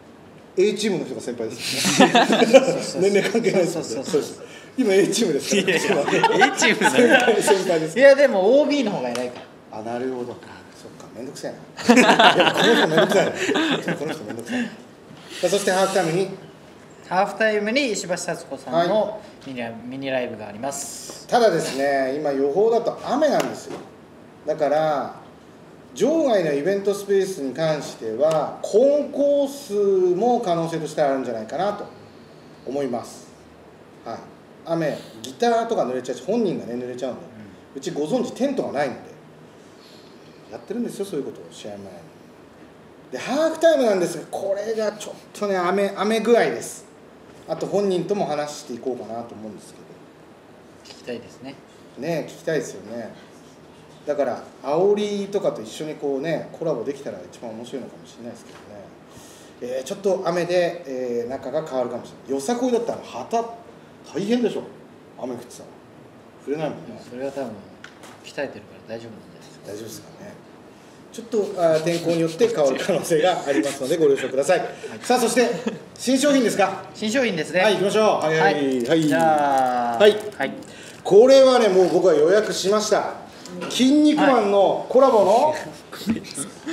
Speaker 1: A チームの人が先輩ですよね年齢関係ないですよね
Speaker 4: そうそう
Speaker 1: そうです今 A チームですから
Speaker 2: いやいや A チームだ
Speaker 1: 先輩先輩です
Speaker 4: いやでも オービー の方が偉いから
Speaker 1: あなるほどそっかめんどくさいないやこの人めんどくさいなこの人めんどくさいなさあそしてハーフタイムに
Speaker 4: ハーフタイムに石橋幸子さんのミニ,、ミニライブがあります
Speaker 1: ただですね今予報だと雨なんですよだから場外のイベントスペースに関してはコンコースも可能性としてあるんじゃないかなと思います、はい、雨ギターとか濡れちゃうし本人がね濡れちゃうんで、うちご存知テントがないのでやってるんですよそういうことを試合前にでハーフタイムなんですがこれがちょっとね雨雨具合ですあと本人とも話していこうかなと思うんですけど
Speaker 4: 聞きたいですね
Speaker 1: ね聞きたいですよねだから煽りとかと一緒にこうねコラボできたら一番面白いのかもしれないですけどね、えー、ちょっと雨で、えー、中が変わるかもしれないよさこいだったら旗大変でしょ雨降ってたら降れないもんね
Speaker 4: それは多分鍛えてるから大丈夫なんです
Speaker 1: 大丈夫ですかねちょっとあ天候によって変わる可能性がありますのでご了承ください、はい、さあそして新商品ですか
Speaker 4: 新商品ですね
Speaker 1: はい行きましょうはいはい、はいはい、
Speaker 4: じゃあ
Speaker 1: はい、
Speaker 4: はい、
Speaker 1: これはねもう僕は予約しました筋肉マンのコラボの、はい、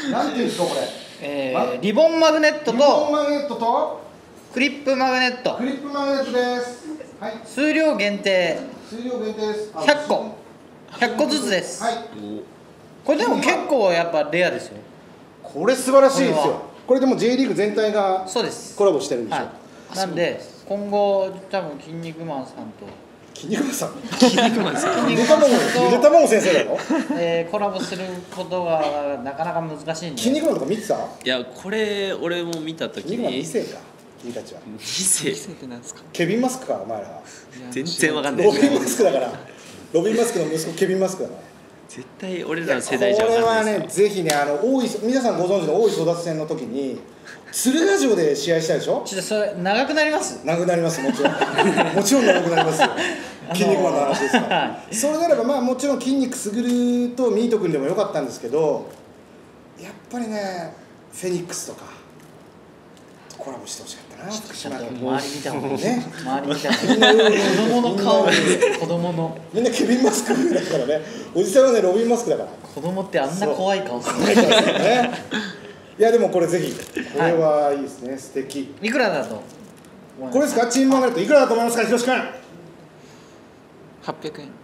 Speaker 1: なんていうんですかこれ、
Speaker 4: えー、リボンマグネット
Speaker 1: リボン
Speaker 4: と
Speaker 1: マグネットと
Speaker 4: クリップマグネット
Speaker 1: クリップマグネットですはい
Speaker 4: 数量限定
Speaker 1: 数量限定です
Speaker 4: ひゃっこひゃっこずつです。
Speaker 1: はい。
Speaker 4: これでも結構やっぱレアですよ。
Speaker 1: これ素晴らしいです
Speaker 4: これ
Speaker 1: よ。これでも J リーグ全体が
Speaker 4: そうです
Speaker 1: コラボしてるんでしょ。
Speaker 4: はい、なんで今後多分筋肉マンさんと
Speaker 1: 筋肉マンさん。
Speaker 2: 筋肉マンですよ。
Speaker 1: ゆで卵ゆで卵先生だろ。
Speaker 4: えー、コラボすることがなかなか難しいんで。
Speaker 1: 筋肉マンとか見てた？
Speaker 2: いやこれ俺も見た時
Speaker 1: 筋肉マンに
Speaker 2: に
Speaker 1: 世か君たちは。
Speaker 2: に世
Speaker 3: に世ってなんですか？
Speaker 1: ケビンマスクかお前らは。
Speaker 2: 全然わかんない
Speaker 1: ロビンマスクだから。ロビンマスクの息子ケビンマスクだから。
Speaker 2: 絶対俺らの世代じゃ
Speaker 1: これは
Speaker 2: わかんない
Speaker 1: ねぜひねあの大井皆さんご存知の大井争奪戦の時に鶴ヶ城で試合したでしょ。
Speaker 4: ちょっとそれ長くなります。
Speaker 1: 長くなりますもちろんもちろん長くなりますよ。筋肉マンの話ですから、はい、それならばまあもちろん筋肉すぐるとミート君でもよかったんですけどやっぱりねフェニックスとかコラボしてほしかったな。福島君
Speaker 4: 周り見た方がいい
Speaker 1: ね。
Speaker 4: 周り見た方がいい。子供の顔子供の
Speaker 1: みんなケビンマスクだからね。おじさんはねロビンマスクだから。
Speaker 4: 子供ってあんな怖い顔する。
Speaker 1: ね。いやでもこれぜひこれはいいですね、はい、素敵。
Speaker 4: いくらだと
Speaker 1: これですか？チームマンガレットいくらだと思いますか？広志君
Speaker 3: はっぴゃくえん。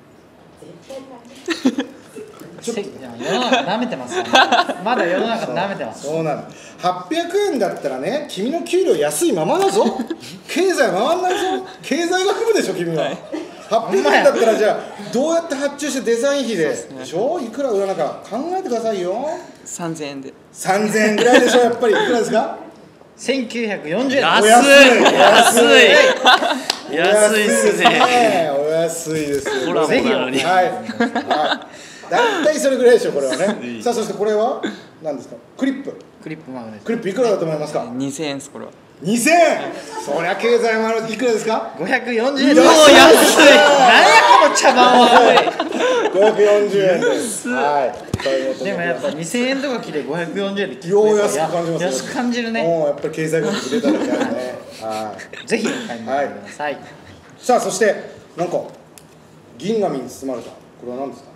Speaker 4: ちょっと世の中舐めてます、ね、まだ世の中舐めてます。
Speaker 1: そうなの。はっぴゃくえんだったらね君の給料安いままだぞ。経済回んないぞ。経済学部でしょ君は、はい、はっぴゃくえんだったらじゃあどうやって発注してデザイン費ででしょ。いくら売らなか考えてくださいよ。
Speaker 3: さんぜんえんで
Speaker 1: さんぜんえんぐらいでしょ。やっぱりいくらですか？
Speaker 4: せんきゅうひゃくよんじゅうえん。
Speaker 2: 安い
Speaker 1: 安い
Speaker 2: 安いですね。
Speaker 1: お安いですよ。
Speaker 2: コラボなのに。
Speaker 1: はい。だいたいそれぐらいでしょこれはね。さあそしてこれは何ですか？クリップ。
Speaker 4: クリップマグネット。
Speaker 1: クリップいくらだと思いますか？
Speaker 3: にせんえんですこれは。
Speaker 1: にせんえん。そりゃ経済もある。いくらですか？
Speaker 4: ごひゃくよんじゅうえん。
Speaker 2: うお安い。
Speaker 4: 何やこの茶番は。
Speaker 1: ごひゃくよんじゅうえんです。はい。
Speaker 4: でもやっぱにせんえんとか切れごひゃくよんじゅうえんで
Speaker 1: よう安く感じます。
Speaker 4: 安く感じるね。
Speaker 1: もうやっぱり経済学部出ただけあるね。はい。
Speaker 4: ぜひお買い求めください。
Speaker 1: さあそしてなんか銀紙に包まれたこれは何ですか？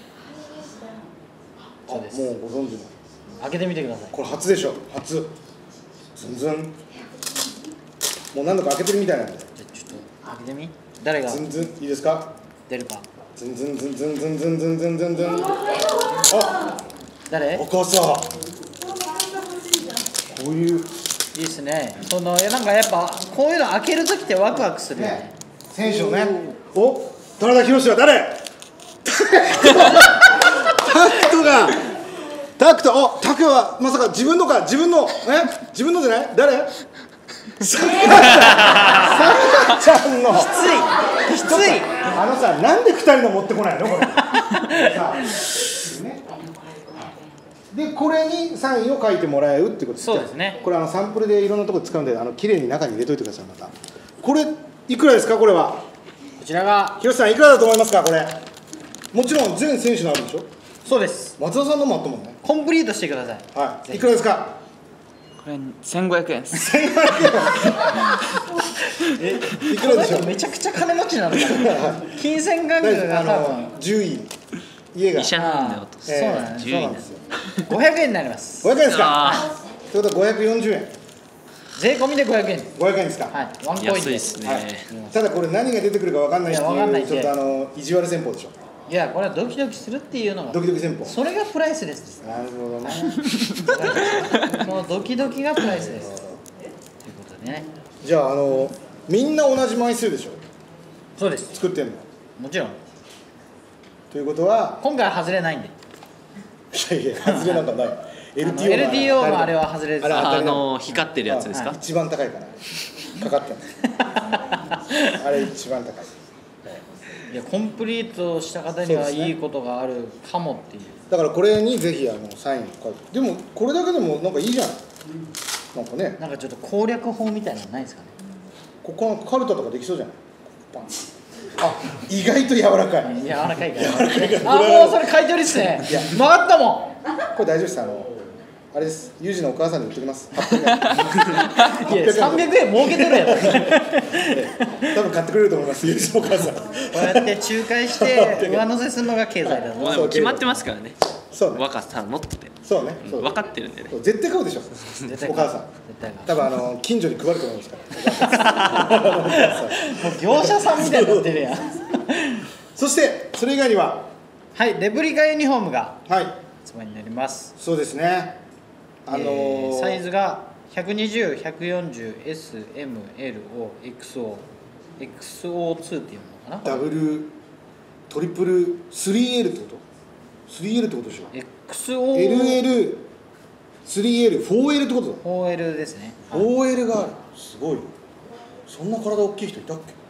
Speaker 4: そうです。
Speaker 1: もうご存知の。
Speaker 4: 開けてみてください。
Speaker 1: これ初でしょ。初。ズンズン。もう何度か開けてるみたいなんで。
Speaker 4: じゃあちょっと開けてみ。誰が
Speaker 1: ズンズンいいですか？
Speaker 4: 出るか。
Speaker 1: ズンズンズンズンズンズンズンズンズンズン。あ、
Speaker 4: 誰？
Speaker 1: お母さん。こういう。
Speaker 4: いいですね。そのなんかやっぱこういうの開けるときってワクワクするよね。
Speaker 1: ね選手をね。お、誰だ広志は誰？タクトが。タクト、お、タクはまさか自分のか自分のえ自分のじゃない？誰？さくらちゃんの。
Speaker 4: きついきつい。
Speaker 1: あのさ、なんで二人の持ってこないのこれ。さあ、ね、でこれにサインを書いてもらえるってことです。
Speaker 4: そうですね。
Speaker 1: これあのサンプルでいろんなところ使うんであの綺麗に中に入れといてくださいまた。これいくらですかこれは？
Speaker 4: こちらが
Speaker 1: 広瀬さんいくらだと思いますかこれ？もちろん全選手のあるでしょ。
Speaker 4: そうです。
Speaker 1: 松田さんのもあったもんね。
Speaker 4: コンプリートしてください。
Speaker 1: はい。いくらですか？
Speaker 3: これせんごひゃくえんです。
Speaker 1: せんごひゃくえん。えいくらでしょう？
Speaker 4: めちゃくちゃ金持ちなのかな。金銭感覚が多分
Speaker 1: じゅうい家が
Speaker 2: 医者なんだよと。
Speaker 4: そうなんです。
Speaker 1: そうなんですよ。
Speaker 4: ごひゃくえんになります。
Speaker 1: ごひゃくえんですか？
Speaker 2: あ
Speaker 1: ということはごひゃくよんじゅうえん。
Speaker 4: 税込みでごひゃくえん。
Speaker 1: ごひゃくえんですか？
Speaker 4: はい。ワンコイン
Speaker 2: 安いですね。
Speaker 1: はい。ただこれ何が出てくるかわかんないって
Speaker 4: いやわかんないんで
Speaker 1: いうちょっとあの意地悪戦法でしょ。
Speaker 4: いやこれはドキドキするっていうのが
Speaker 1: ドキドキ戦法。
Speaker 4: それがプライスレスです。
Speaker 1: なるほどね。
Speaker 4: そのドキドキがプライスレスということでね。
Speaker 1: じゃああのみんな同じ枚数でしょ。
Speaker 4: そうです。
Speaker 1: 作ってんの。
Speaker 4: もちろん。
Speaker 1: ということは
Speaker 4: 今回は外れないんで。
Speaker 1: いやいや外れなんかない。エルティーオー
Speaker 4: エルティーオー のあれは外れです。
Speaker 1: あれ
Speaker 2: あの光ってるやつですか？
Speaker 1: 一番高いからかかってますあれ一番高い。
Speaker 4: いやコンプリートした方にはいいことがあるかもっていう。
Speaker 1: だからこれにぜひあのサイン書いて。でもこれだけでもなんかいいじゃん。なんかね。
Speaker 4: なんかちょっと攻略法みたいなのないですかね。
Speaker 1: ここのカルタとかできそうじゃない。パン。あ、意外と柔らかい。
Speaker 4: 柔らかいから。
Speaker 1: 柔らかいから
Speaker 4: あ、もうそれ買い取りっすね。
Speaker 1: いや
Speaker 4: 曲がったもん。
Speaker 1: これ大丈夫です。あのあれです。ユージのお母さんに売ってきます。はっぴゃくえん。
Speaker 4: いやさんびゃくえん儲けてるやろ。
Speaker 1: 多分買ってくれると思います。ユージのお母さん。
Speaker 4: こうやって仲介して上乗せするのが経済だぞ。
Speaker 2: もうでも決まってますからね。
Speaker 1: そうね。
Speaker 2: 若さ持ってて。
Speaker 1: そうね。
Speaker 2: うん分かってるんでね。
Speaker 1: 絶対買うでしょ。
Speaker 4: 絶対
Speaker 1: お母さん。
Speaker 4: 絶対
Speaker 1: 多分あの近所に配ると思いますから。
Speaker 4: もう業者さんみたいになってるやん。
Speaker 1: そしてそれ以外には
Speaker 4: はい、レプリカユニフォームが
Speaker 1: はい
Speaker 4: 発売になります。
Speaker 1: そうですね。あのー
Speaker 4: えーサイズがひゃくにじゅう、ひゃくよんじゅう、エス、エム、エル、オー、エックスオー、エックスオーツー っていうのかな。
Speaker 1: ダブルトリプル スリーエル ってこと スリーエル ってことでしょ。
Speaker 4: エックスオー
Speaker 1: エルエル スリーエル フォーエル ってことだ。
Speaker 4: フォーエル ですね。
Speaker 1: フォーエル がある。すごいよ。そんな体大きい人いたっけ。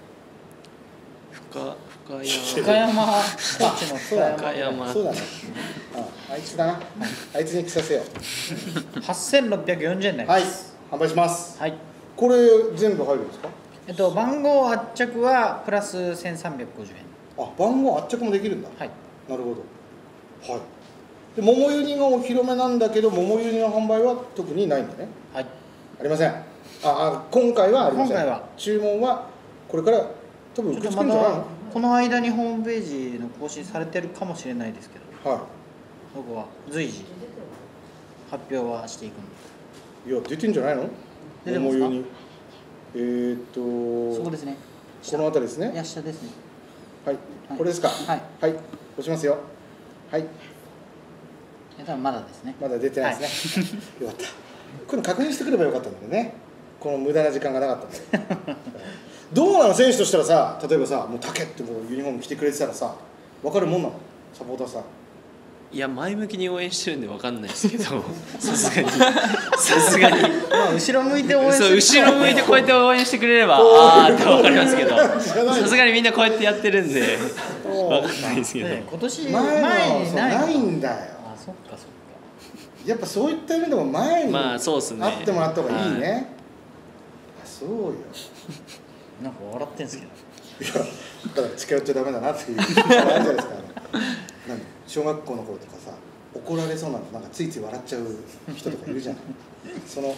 Speaker 2: 深深
Speaker 4: 深
Speaker 2: 山
Speaker 4: 山コーチの深山
Speaker 2: 深山
Speaker 1: そうだね。ああいつだな。あいつに着させよ
Speaker 4: はっせんろっぴゃくよんじゅうえんにな
Speaker 1: う。はい
Speaker 4: ります。
Speaker 1: 販売します。
Speaker 4: はい、
Speaker 1: これ全部入るんですか。
Speaker 4: えっと番号圧着はプラスせんさんびゃくごじゅうえん。
Speaker 1: あ、番号圧着もできるんだ。
Speaker 4: はい、
Speaker 1: なるほど。はい。で桃ユニがお披露目なんだけど、桃ユニの販売は特にないんだね。
Speaker 4: はい、
Speaker 1: ありません。ああ、今回はありません。
Speaker 4: 今回は
Speaker 1: 注文はこれから多分受け
Speaker 4: ちょっとまだ
Speaker 1: 付けるんじゃないの。
Speaker 4: この間にホームページの更新されてるかもしれないですけど、
Speaker 1: は
Speaker 4: 僕は随時発表はしていくんで。
Speaker 1: い。いや出てんじゃないの。
Speaker 4: 出てますか
Speaker 1: 桃ユニ。えー、っと
Speaker 4: そこですね。
Speaker 1: この辺りです
Speaker 4: いや
Speaker 1: ね。
Speaker 4: 下ですね。
Speaker 1: はい。
Speaker 4: はい
Speaker 1: これですか。
Speaker 4: はい。
Speaker 1: はい。押しますよ。はい。
Speaker 4: いや多分まだですね。
Speaker 1: まだ出てないですね。よかった。こういうの確認してくればよかったんだけどね。この無駄な時間がなかったんで。どうなの選手としたらさ、例えばさ、もう竹ってもうユニフォーム着てくれてたらさ、分かるもんなのサポーターさん。
Speaker 2: いや前向きに応援してるんで分かんないですけどさすがにさすがに
Speaker 4: まあ後ろ向いて応援す
Speaker 2: そう
Speaker 4: る。
Speaker 2: 後ろ向いてこうやって応援してくれればあーって分かりますけどさすがにみんなこうやってやってるんで分かんないですけど、
Speaker 4: ね今年
Speaker 1: 前の
Speaker 4: 前にないの
Speaker 1: ないんだよ。
Speaker 4: あ、そっかそっか。
Speaker 1: やっぱそういった意味でも前に
Speaker 2: まあそうっすね
Speaker 1: あってもらった方がいいね。
Speaker 2: はい
Speaker 1: あ、そうよ。
Speaker 4: なんか笑ってんすけど。
Speaker 1: いや、だから近寄っちゃダメだなっていうあるじゃないですか。なんか小学校の頃とかさ、怒られそうなのなんかついつい笑っちゃう人とかいるじゃない。その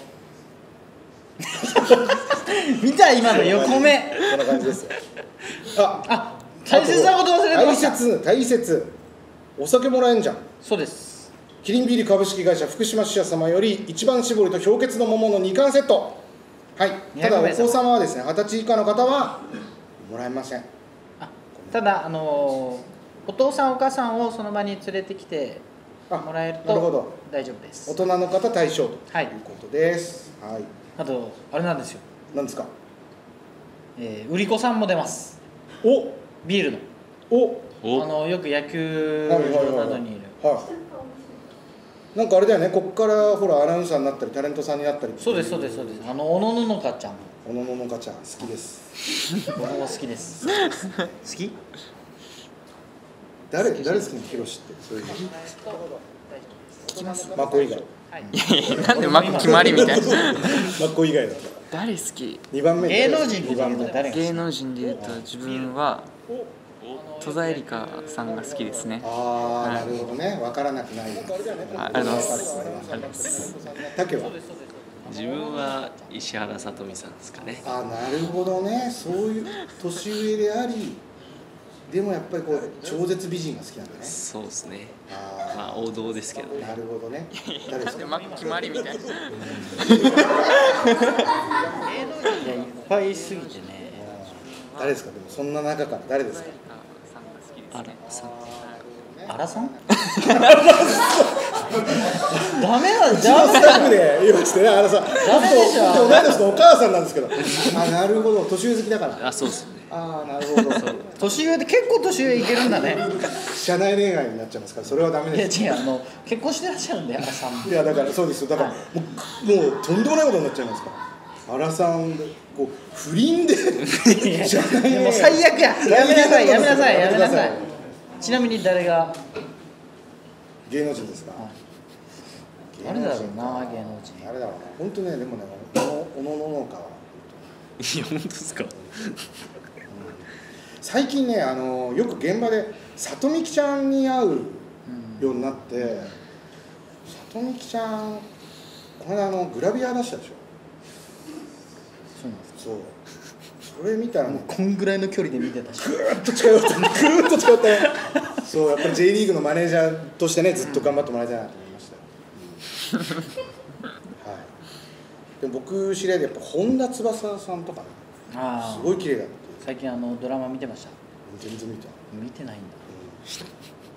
Speaker 4: 見た今の横目。
Speaker 1: こんな感じですよ。あ、
Speaker 4: あ、大切なこと忘れてました。
Speaker 1: 大切大切。お酒もらえんじゃん。
Speaker 4: そうです。
Speaker 1: キリンビール株式会社福島支社様より一番搾りと氷結の桃のにかんセット。はい。ただお子様はですね、はたち以下の方はもらえません。
Speaker 4: あ、ただあのーお父さんお母さんをその場に連れてきて
Speaker 1: あ、
Speaker 4: もらえる
Speaker 1: なるほど
Speaker 4: と大丈夫です
Speaker 1: 大。人の方対象という
Speaker 4: はい
Speaker 1: ことです。はい。
Speaker 4: あとあれなんですよ。
Speaker 1: なんですか。
Speaker 4: えー売り子さんも出ます。
Speaker 1: お
Speaker 4: ビールの。
Speaker 1: お
Speaker 2: お
Speaker 4: あのよく野球
Speaker 1: はいはいはい
Speaker 4: 場などにいる。
Speaker 1: はい。なんかあれだよね。ここからほらアナウンサーになったりタレントさんになったり。
Speaker 4: そうですそうですそうです。あの小野ののかちゃん。
Speaker 1: おのののかちゃん好きです。
Speaker 4: 僕も好きです。好き？
Speaker 1: 誰誰好きなのヒロシってそういうの。
Speaker 4: 聞きます。
Speaker 1: マコ以外。
Speaker 4: はい。
Speaker 3: なんでマック決まりみたいな
Speaker 1: マコ以外だから。
Speaker 3: 誰好き
Speaker 1: 二番目。
Speaker 4: 芸能人で
Speaker 1: 二番目。
Speaker 4: 誰が好き？
Speaker 3: 芸能人でいうと自分は戸田恵梨香さんが好きですね。
Speaker 1: ああ、なるほどね。わからなくないよ。
Speaker 3: あありがとうございますありがとうございます
Speaker 1: 竹は。
Speaker 2: 自分は石原さとみさんですかね。
Speaker 1: あ、なるほどね。そういう年上であり、でもやっぱりこう超絶美人が好きなんだね。
Speaker 2: そうですね。
Speaker 1: あ
Speaker 2: まあ王道ですけど
Speaker 1: あ、
Speaker 2: ね。
Speaker 1: なるほどね。誰ですか。
Speaker 3: なんでマック決まりみたいな。
Speaker 4: いやいっぱいすぎてね。
Speaker 1: 誰ですか。でもそんな中から誰ですか。
Speaker 2: あらさん
Speaker 4: あらさん？ダメだ
Speaker 1: うちの
Speaker 4: ダメ
Speaker 1: スタッフで言いましてね、あのさ、
Speaker 4: ダメでしょ
Speaker 1: 同い年のお母さんなんですけど。あ、なるほど、年上好きだから。
Speaker 2: あそうですね。
Speaker 1: ああ、なるほど。
Speaker 4: 年上で結構年上いけるんだね。
Speaker 1: 社内恋愛になっちゃいますから、それはダメ
Speaker 4: いや
Speaker 1: です。
Speaker 4: 違うあの結婚してらっしゃるんだよあらさんも。
Speaker 1: いや、だからそうですよ。だから、もう、もうとんでもないことになっちゃいますから。原さんで、こう不倫で。
Speaker 4: いや
Speaker 1: 社内恋愛
Speaker 4: もう最悪や。やめなさいやめなさいやめな
Speaker 1: やめてください
Speaker 4: さい。ちなみに誰が
Speaker 1: 芸能人ですか。
Speaker 4: 誰だろうな芸能人。
Speaker 1: あれだろうな。本当ね、でもね、おのおのののかは。
Speaker 2: いや本当ですか。
Speaker 1: 最近ね、あのよく現場で里美ちゃんに会うようになって、里美ちゃんこの間あのグラビア出したでしょ。
Speaker 4: そうなんです。
Speaker 1: そうそれ見たらね、
Speaker 4: こんぐらいの距離で見てたし。
Speaker 1: ぐーっと近寄ったね、ぐーっと近寄ったね。そうやっぱり J リーグのマネージャーとしてね、ずっと頑張ってもらいたいなと思いましたよ。はい。でも僕知り合いでやっぱ本田翼さんとかね、
Speaker 4: ああ。
Speaker 1: すごい綺麗だって。
Speaker 4: 最近あのドラマ見てました。
Speaker 1: 全然見た。
Speaker 4: 見てないんだ。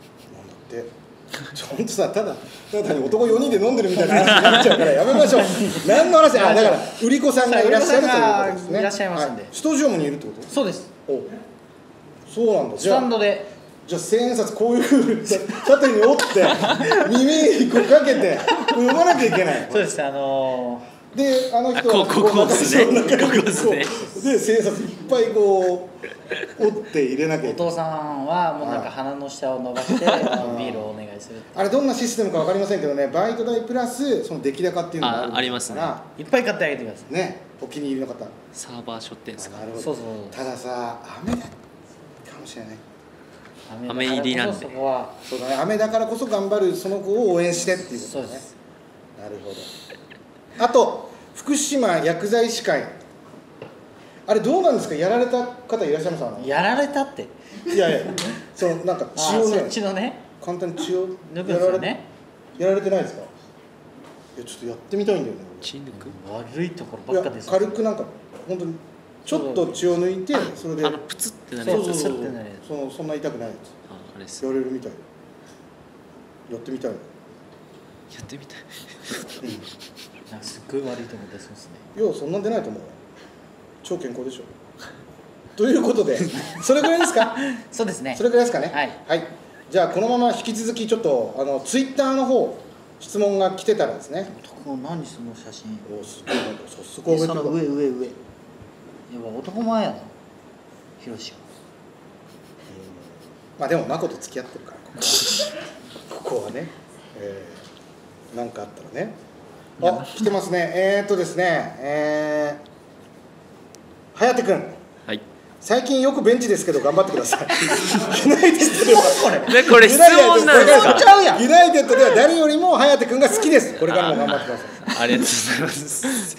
Speaker 1: ってほんとさ、ただただに男よにんで飲んでるみたいな話になっちゃうからやめましょう何の話あだから売り子さんがいらっしゃるということですね。
Speaker 4: いらっしゃいますんで、
Speaker 1: はい、スタジオムにいるってこと？
Speaker 4: そうです。
Speaker 1: おそうなんだ。
Speaker 4: ス
Speaker 1: じゃあ
Speaker 4: タンドで
Speaker 1: じゃあ千円札こういうふうに縦に折って耳にこうかけて読まなきゃいけない。
Speaker 4: そうです。あの
Speaker 1: ー、であの人
Speaker 2: はこうこうですね。こうですね。
Speaker 1: で千円札いっぱいこう折って入れなきゃいけない。
Speaker 4: お父さんはもうなんか鼻の下を伸ばしてビールをお願いする。
Speaker 1: あれどんなシステムか分かりませんけどね、バイト代プラスその出来高っていうのがあるん
Speaker 2: あありますね。
Speaker 4: いっぱい買ってあげてください
Speaker 1: ね、お気に入りの方。
Speaker 2: サーバーショッテンですか。
Speaker 1: なるほど。
Speaker 4: そうそう
Speaker 1: たださ、雨だかもしれない。
Speaker 2: 雨入りなんで
Speaker 4: そこは
Speaker 1: そうだね、雨だからこそ頑張るその子を応援してっていうことね。
Speaker 4: そうです。
Speaker 1: なるほど。あと福島薬剤師会、あれどうなんですか、やられた方いらっしゃいますか？
Speaker 4: やられたって
Speaker 1: いやいや、そのなんか血を
Speaker 4: あそっ
Speaker 1: ね、
Speaker 4: ちのね
Speaker 1: 簡単に血を
Speaker 4: 抜くんですよね。
Speaker 1: やられてないですか？いやちょっとやってみたいんだよね。
Speaker 2: 血抜く。
Speaker 4: 悪いところばっかです
Speaker 1: いや軽くなんか本当にちょっと血を抜いてそれで
Speaker 2: あのプツってなるやつ。
Speaker 1: そうそうそう、
Speaker 4: プツってなるやつ
Speaker 1: そのそんな痛くないや
Speaker 2: ああれです。
Speaker 1: つやれるみたい。やってみたい。
Speaker 2: やってみたい。
Speaker 4: なんかすっごい悪いところですね。
Speaker 1: いやそんなん出ないと思う。超健康でしょ。ということでそれぐらいですか？
Speaker 4: そうですね。
Speaker 1: それぐらいですかね。
Speaker 4: はい、
Speaker 1: じゃあこのまま引き続きちょっとあのツイッターの方質問が来てたらですね。
Speaker 4: 男何その写真。
Speaker 1: おすごいなんか早速
Speaker 4: その上上上。やっぱ男前やな。ヒロシが。
Speaker 1: まあでもマコと付き合ってるからここはここはね、えー、なんかあったらね。あ来てますね。えー、っとですね、えー、颯君。
Speaker 2: はい。
Speaker 1: 最近よくベンチですけど頑張ってください。ユナイテッドでは
Speaker 2: これ。でこれ質問なんですか。
Speaker 1: ユナイテッドでは誰よりも颯君が好きです。これからも頑張ってください。
Speaker 2: ありがとうございます。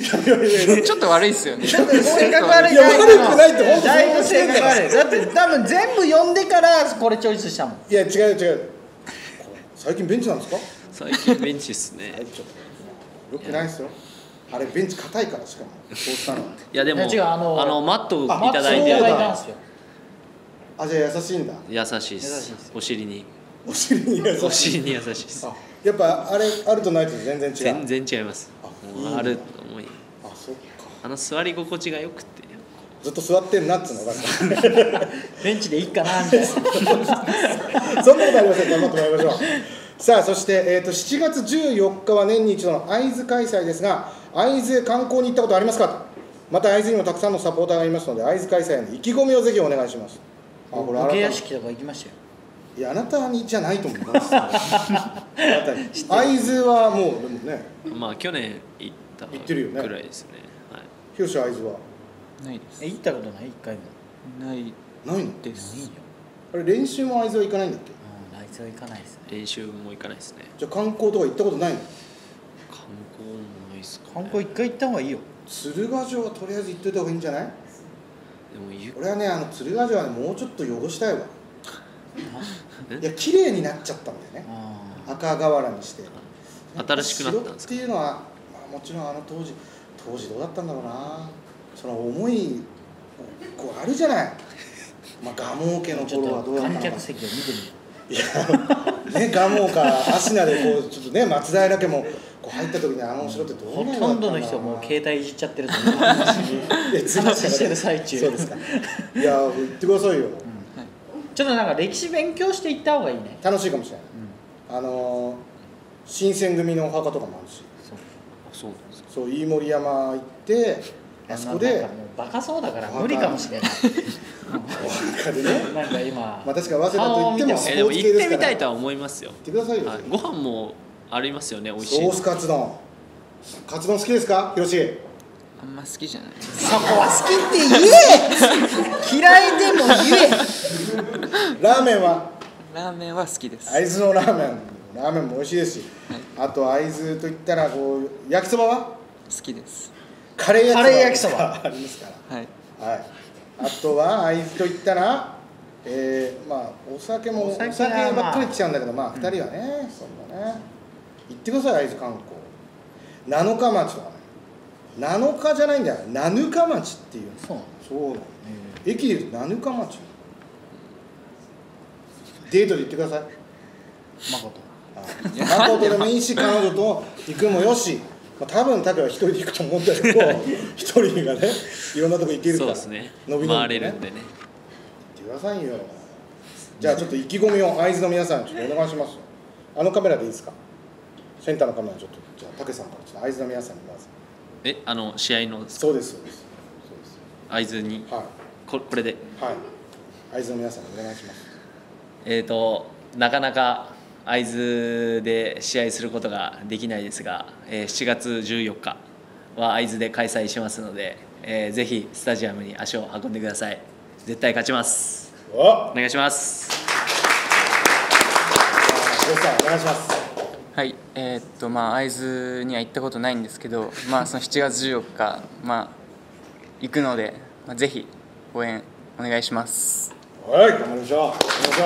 Speaker 1: いやいやいや
Speaker 3: ちょっと悪いっすよね。
Speaker 4: 性格悪い。
Speaker 1: いや悪くないって本当
Speaker 4: だいぶ
Speaker 1: そうしてんだよ
Speaker 4: 性格悪い。だって多分全部読んでからこれチョイスしたもん。
Speaker 1: いや違う違う。最近ベンチなんですか？
Speaker 2: 最近ベンチっすね。
Speaker 1: はいちょっとよくないですよ。あれベンチ硬いからしかもそうしたの。
Speaker 2: いやでも
Speaker 4: いや違うあの
Speaker 2: あのマットをい
Speaker 1: あ
Speaker 2: ただいてる
Speaker 1: そうだ
Speaker 4: いただいたんですよ。
Speaker 1: あじゃあ優しいんだ。
Speaker 2: 優しいで
Speaker 4: 優しい
Speaker 2: す
Speaker 4: です。
Speaker 2: お尻に
Speaker 1: お尻に優しい。
Speaker 2: お尻に優しいです。
Speaker 1: あやっぱあれあるとないと全然違う。
Speaker 2: 全然違います。
Speaker 1: あ
Speaker 2: もうある思い。
Speaker 1: あそっか。
Speaker 2: あの座り心地が良くて。
Speaker 1: ずっと座ってんなっつうのが分かる。
Speaker 4: ベンチでいいかなみたいな。
Speaker 1: そんなことありません。頑張ってもらいましょう。さあそして、えー、としちがつじゅうよっかは年に一度の会津開催ですが、会津へ観光に行ったことありますかと。また会津にもたくさんのサポーターがいますので、会津開催への意気込みをぜひお願いします。あこれあなた
Speaker 4: 武家屋敷とか行きましたよ。
Speaker 1: いやあなたにじゃないと思います。あなたに会津はもうでもね、
Speaker 2: まあ去年行った
Speaker 1: 行ってるよね
Speaker 2: ぐらいですね。はい。
Speaker 1: 広瀬会津は
Speaker 3: ないです
Speaker 4: え行ったことない一回も。
Speaker 3: ない
Speaker 1: ないの？
Speaker 3: です
Speaker 4: いいよ。
Speaker 1: あれ練習も会津は行かないんだっけ？
Speaker 4: うん、あいつは行かないですね。
Speaker 2: 練習も行かないですね。
Speaker 1: じゃあ観光とか行ったことないの？
Speaker 2: 観光もないっすか、ね。
Speaker 4: 観光一回行った方がいいよ。
Speaker 1: 鶴ヶ城はとりあえず行っといた方がいいんじゃない？
Speaker 2: でもゆ
Speaker 1: 俺はねあの鶴ヶ城はねもうちょっと汚したいわ。
Speaker 2: え
Speaker 1: いや綺麗になっちゃったんだよね。
Speaker 4: あ
Speaker 1: 赤瓦にして。
Speaker 2: 新しくなったんですか。
Speaker 1: 城っていうのは、まあ、もちろんあの当時当時どうだったんだろうな。その思いこうあるじゃない。まあ蒲生家の
Speaker 4: あ。ちょっ
Speaker 1: 頃はどう
Speaker 4: と
Speaker 1: だったのか。
Speaker 4: 観客席を見てみる。
Speaker 1: いやね蒲生か芦名でこうちょっとね松平家もこう入った時にあのお城ってどう
Speaker 4: ほ
Speaker 1: な
Speaker 4: とんどの人もう携帯いじっちゃってると思う。
Speaker 1: いや
Speaker 4: 話してる最中。
Speaker 1: そうですか。いや言ってくださいよ。
Speaker 4: ちょっとなんか歴史勉強して行った方がいいね。
Speaker 1: 楽しいかもしれない。あのー新選組のお墓とかもあるし、
Speaker 4: そう。
Speaker 2: あそうなんですか。
Speaker 1: そう飯盛山行ってあそこで
Speaker 4: なんかもうバカそうだから無理かもしれない。
Speaker 1: お墓でね。
Speaker 4: なんか今。
Speaker 1: まあ確かに早稲田と言ってもスポ
Speaker 2: えでも
Speaker 1: ーツ系ですから。
Speaker 2: 行ってみたいとは思いますよ。
Speaker 1: 行ってくださいよ。
Speaker 2: はい、ご飯もありますよね、美味しいの。
Speaker 1: ソースカツ丼。カツ丼好きですか、広し？
Speaker 3: あんま好きじゃないです。
Speaker 4: そこは好きって言え。嫌いでも言え。
Speaker 1: ラーメンは
Speaker 3: ラーメンは好きです。
Speaker 1: 会津のラーメン、ラーメンも美味しいですし、あと会津といったらこう焼きそばは
Speaker 3: 好きです。
Speaker 1: カレー
Speaker 4: カレー焼きそば
Speaker 1: がありますか
Speaker 3: はい。
Speaker 1: ら。はい。あとは会津といったら、えー、まあお酒もお
Speaker 4: お酒
Speaker 1: 酒
Speaker 4: はまあ
Speaker 1: ばっかり来ちゃうんだけど、まあ二人はね、そんなね。行ってください会津観光。七日町とかね。七日じゃないんだよ。七日町っていう。
Speaker 4: そう。
Speaker 1: そうなの。駅で言うと七日町。デートで行ってください。
Speaker 4: 誠
Speaker 1: 誠でもいいし彼女と行くもよし、まあ、多分タケは一人で行くと思うんだけど一人がねいろんなとこ行けるから、
Speaker 2: そうですね、
Speaker 1: 伸び伸び
Speaker 2: 回れるんでね。
Speaker 1: 行ってくださいよ。じゃあちょっと意気込みを会津の皆さんちょっとお願いします。あのカメラでいいですか、センターのカメラちょっと、じゃあタケさんからちょっと会津の皆さんにまず。
Speaker 2: え、あの試合の
Speaker 1: そうですそうですそうです
Speaker 2: 会津に、
Speaker 1: はい
Speaker 2: ここれで
Speaker 1: はい会津の皆さんにお願いします。
Speaker 2: えー、となかなか会津で試合することができないですが、えー、しちがつじゅうよっかは会津で開催しますので、えーぜひスタジアムに足を運んでください。絶対勝ちます。
Speaker 1: お
Speaker 2: お願いします。
Speaker 1: お願いします。
Speaker 3: はい、えーっとまあ会津には行ったことないんですけど、まあそのしちがつじゅうよっかまあ行くので、まあ、ぜひ応援お願いします。
Speaker 1: はい頑張りましょう。頑張りましょ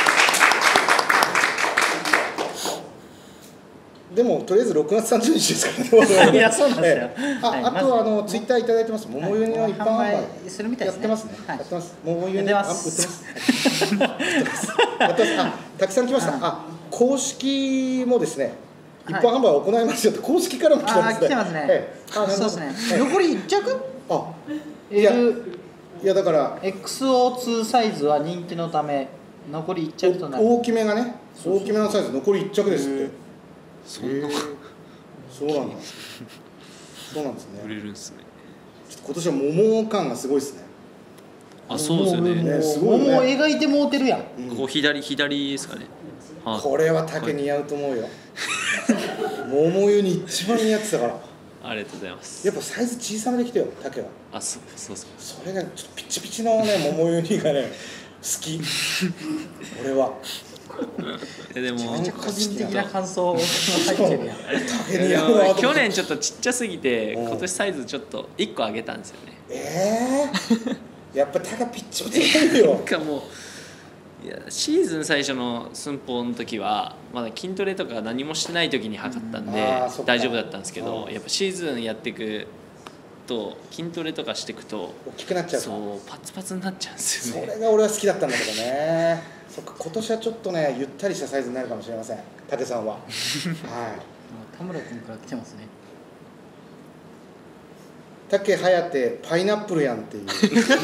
Speaker 1: う。でもとりあえずろくがつさんじゅうにちですからね。
Speaker 4: いやそうなんですよ。
Speaker 1: ええあ、
Speaker 4: はい
Speaker 1: あとはあの
Speaker 4: まず
Speaker 1: ツイッターいただいてます。桃湯の一般販売
Speaker 4: 売するみたいですね。
Speaker 1: やってますね。
Speaker 4: はい
Speaker 1: やってます。桃湯に
Speaker 4: やってます
Speaker 1: あ売ってます。やってます。あ、たくさん来ました。あ、公式もですね。一般販売を行いますよって公式からも来てますね。
Speaker 4: あ来てますね
Speaker 1: ええあ
Speaker 4: そうですね。
Speaker 1: ええ
Speaker 4: 残りいっ着？
Speaker 1: あ、いや
Speaker 4: L
Speaker 1: いやだから
Speaker 4: エックスオーツー サイズは人気のため残りいっ着となる。
Speaker 1: 大きめがね、大きめのサイズ残りいっ着ですって。
Speaker 2: そんな
Speaker 1: そうなんだ。そうなんですね。
Speaker 2: 売れるんですね。
Speaker 1: ちょっと今年は桃感がすごいですね。
Speaker 2: あ、そうですよ
Speaker 1: ね
Speaker 2: ね。
Speaker 1: すごいね
Speaker 4: 桃を描いてもうてるやん。
Speaker 2: こう左左ですかね。はい
Speaker 1: これは竹似合うと思うよ。桃湯に一番似合ってたから。
Speaker 2: ありがとうございます。
Speaker 1: やっぱサイズ小さめできたよ、竹は。
Speaker 2: あ、そうそうそう。
Speaker 1: それがちょっとピチピチのね桃湯にがね好き。俺は。
Speaker 2: えでも
Speaker 4: めっちゃ個人的な感想が入ってるやん。
Speaker 1: 竹似合うなと思って。
Speaker 2: 去年ちょっとちっちゃすぎて
Speaker 1: うん
Speaker 2: 今年サイズちょっといっこ上げたんですよね。
Speaker 1: ええー。やっぱ竹ピッチピチなんよ
Speaker 2: なん。かもういやシーズン最初の寸法の時はまだ筋トレとか何もしてない時に測ったんで
Speaker 1: うんあーそっか
Speaker 2: 大丈夫だったんですけど、
Speaker 1: うん
Speaker 2: やっぱシーズンやっていくと筋トレとかしていくと
Speaker 1: 大きくなっちゃうから。
Speaker 2: そうパツパツになっちゃうんですよね。
Speaker 1: それが俺は好きだったんだけどね。そっか今年はちょっとねゆったりしたサイズになるかもしれません。竹さんは。はい。
Speaker 4: 田村君から来てますね。
Speaker 1: 竹颯パイナップルやんっていう。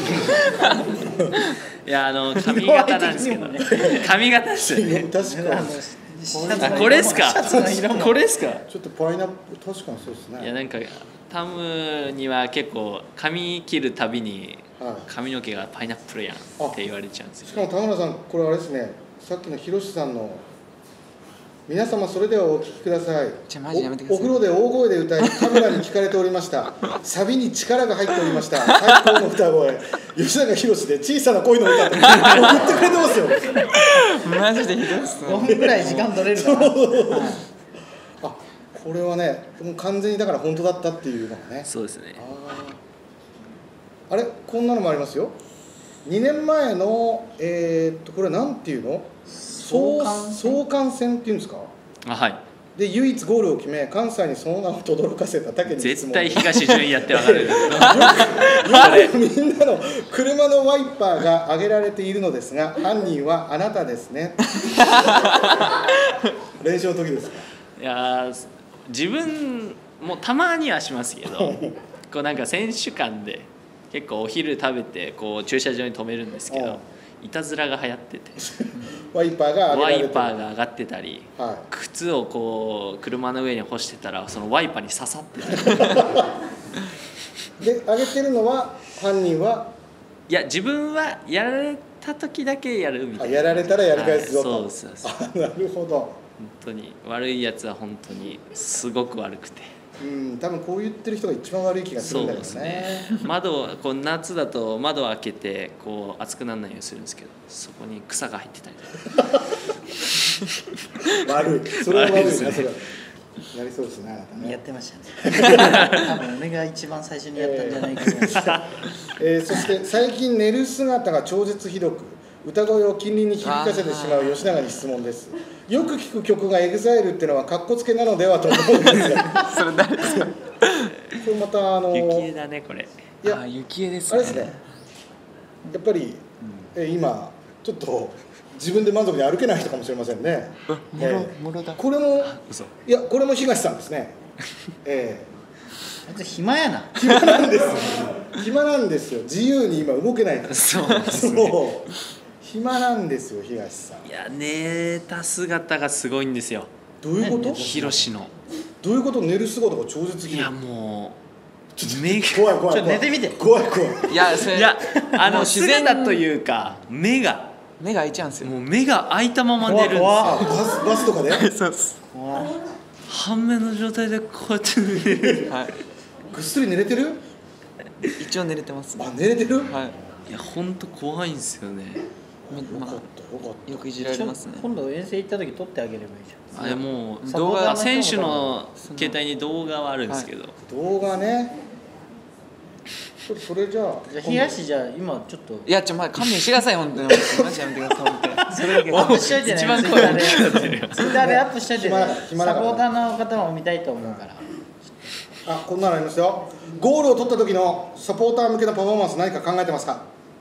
Speaker 2: いやあの髪型なんですけどね髪型ですよね。
Speaker 1: 確かに。
Speaker 2: あこれですか
Speaker 4: シャツの色も
Speaker 2: これですか。
Speaker 1: ちょっとパイナップル確かにそうですね。
Speaker 2: いやなんかタムには結構髪切るたびに
Speaker 1: は
Speaker 2: 髪の毛がパイナップルやんって言われちゃうんです
Speaker 1: い。し
Speaker 2: よ、
Speaker 1: かも田村さんこれあれですね。さっきのひろしさんの皆様それではお聞きください。
Speaker 3: じゃあマジやめてください
Speaker 1: おお風呂で大声で歌いカメラに聞かれておりました。サビに力が入っておりました。最高の歌声。吉永ひろしで小さな恋の歌って送ってくれてますよ。
Speaker 3: マジでひどいっす
Speaker 4: ご
Speaker 3: ね。
Speaker 4: ふんぐらい時間取れるかな。はい
Speaker 1: あ、これはね、もう完全にだから本当だったっていうのがね。
Speaker 2: そうですね。
Speaker 1: あーあれ、こんなのもありますよ。にねんまえのえー、っとこれはなんていうの？
Speaker 4: 総監戦
Speaker 1: 総監戦っていうんですか？
Speaker 2: あはい。
Speaker 1: で唯一ゴールを決め関西にその名を轟かせた竹に
Speaker 2: 絶対東純也ってわかる。
Speaker 1: よくみんなの車のワイパーが上げられているのですが犯人はあなたですね。練習の時ですか？
Speaker 2: いやー自分もたまにはしますけど、こうなんか選手間で結構お昼食べてこう駐車場に止めるんですけど、いたずらが流行ってて、
Speaker 1: ワイパーが上げら
Speaker 2: ワ
Speaker 1: れてる
Speaker 2: イパーが上がってたり、
Speaker 1: は
Speaker 2: 靴をこう車の上に干してたらそのワイパーに刺さってたり。
Speaker 1: い、で上げてるのは犯人はい
Speaker 2: や自分はやられた時だけやるみたいな。
Speaker 1: あやられたらやり返すぞと、
Speaker 2: はい、そうそうそう。
Speaker 1: あなるほど。
Speaker 2: 本当に悪いやつは本当にすごく悪くて。
Speaker 1: うん多分こう言ってる人が一番悪い気がするんだけど
Speaker 2: そうですね
Speaker 1: ね。
Speaker 2: 窓をこう夏だと窓を開けてこう暑くならないようにするんですけど、そこに草が入ってたりとか。
Speaker 1: 悪いそれは悪いね
Speaker 2: 悪いですね
Speaker 1: それはやりそうですねあなたね。
Speaker 4: やってましたね。多分俺が一番最初にやったんじゃないかな。
Speaker 1: えーそして最近寝る姿が超絶ひどく歌声を近隣に響かせてしまう吉永に質問です。よく聞く曲がエグザイルってのはカッコつけなのではと思うんですが
Speaker 3: それ誰ですか？
Speaker 1: これまたあの
Speaker 2: 雪絵だねこれ。
Speaker 1: いや
Speaker 3: あ、雪絵ですね。
Speaker 1: あれですねやっぱり、え今ちょっと自分で満足に歩けない人かもしれませんね。
Speaker 3: もろもろだ。
Speaker 1: これも
Speaker 2: 嘘。
Speaker 1: いやこれも東さんですね。え
Speaker 4: あいつ暇やな。
Speaker 1: え暇なんですよ。暇なんですよ。自由に今動けないから。
Speaker 2: そうですね。
Speaker 1: そう暇なんですよ東さん。
Speaker 2: いや寝た姿がすごいんですよ。
Speaker 1: どういうこと？
Speaker 2: ヒロシの。
Speaker 1: どういうこと？寝る姿が超絶的に。
Speaker 2: いやもう目が
Speaker 1: 怖い怖い怖い。
Speaker 4: ちょっと寝てみて。
Speaker 1: 怖い怖い。
Speaker 3: いやそれ
Speaker 2: いやあの
Speaker 3: もう自然
Speaker 2: 姿というか目が
Speaker 3: 目が開いちゃうんですよ。
Speaker 2: もう目が開いたまま寝るんですよ。
Speaker 1: あバスバスとかで。
Speaker 3: そうっす。
Speaker 4: 怖い
Speaker 2: 半目の状態でこうやって寝る。
Speaker 3: はい。
Speaker 1: ぐっすり寝れてる？
Speaker 3: 一応寝れてます。
Speaker 1: あ寝れてる？
Speaker 3: はい
Speaker 2: や本当怖いんですよね。
Speaker 3: い。めま
Speaker 1: よかったよかっ
Speaker 3: あよくいじられますね。
Speaker 4: 今度遠征行った時撮ってあげればいいじゃん。
Speaker 2: あれもう
Speaker 3: 動画
Speaker 2: 選手の携帯に動画はあるんですけど、
Speaker 1: た。動画ね。ちょっとそれじゃあ。
Speaker 4: じゃあ東じゃあ今ちょっと
Speaker 3: いやちょまあ勘弁してください本当にマジやめてください本当に。
Speaker 4: それだけアップしといてね。
Speaker 2: 一番
Speaker 4: ツイッターで
Speaker 2: 声大きくなってるよ
Speaker 4: ツイッターでアップしといてね。
Speaker 1: 暇だから暇だから
Speaker 4: サポーターの方も見たいと思うから。
Speaker 1: あこんなのありますよ。ゴールを取った時のサポーター向けのパフォーマンス何か考えてますか？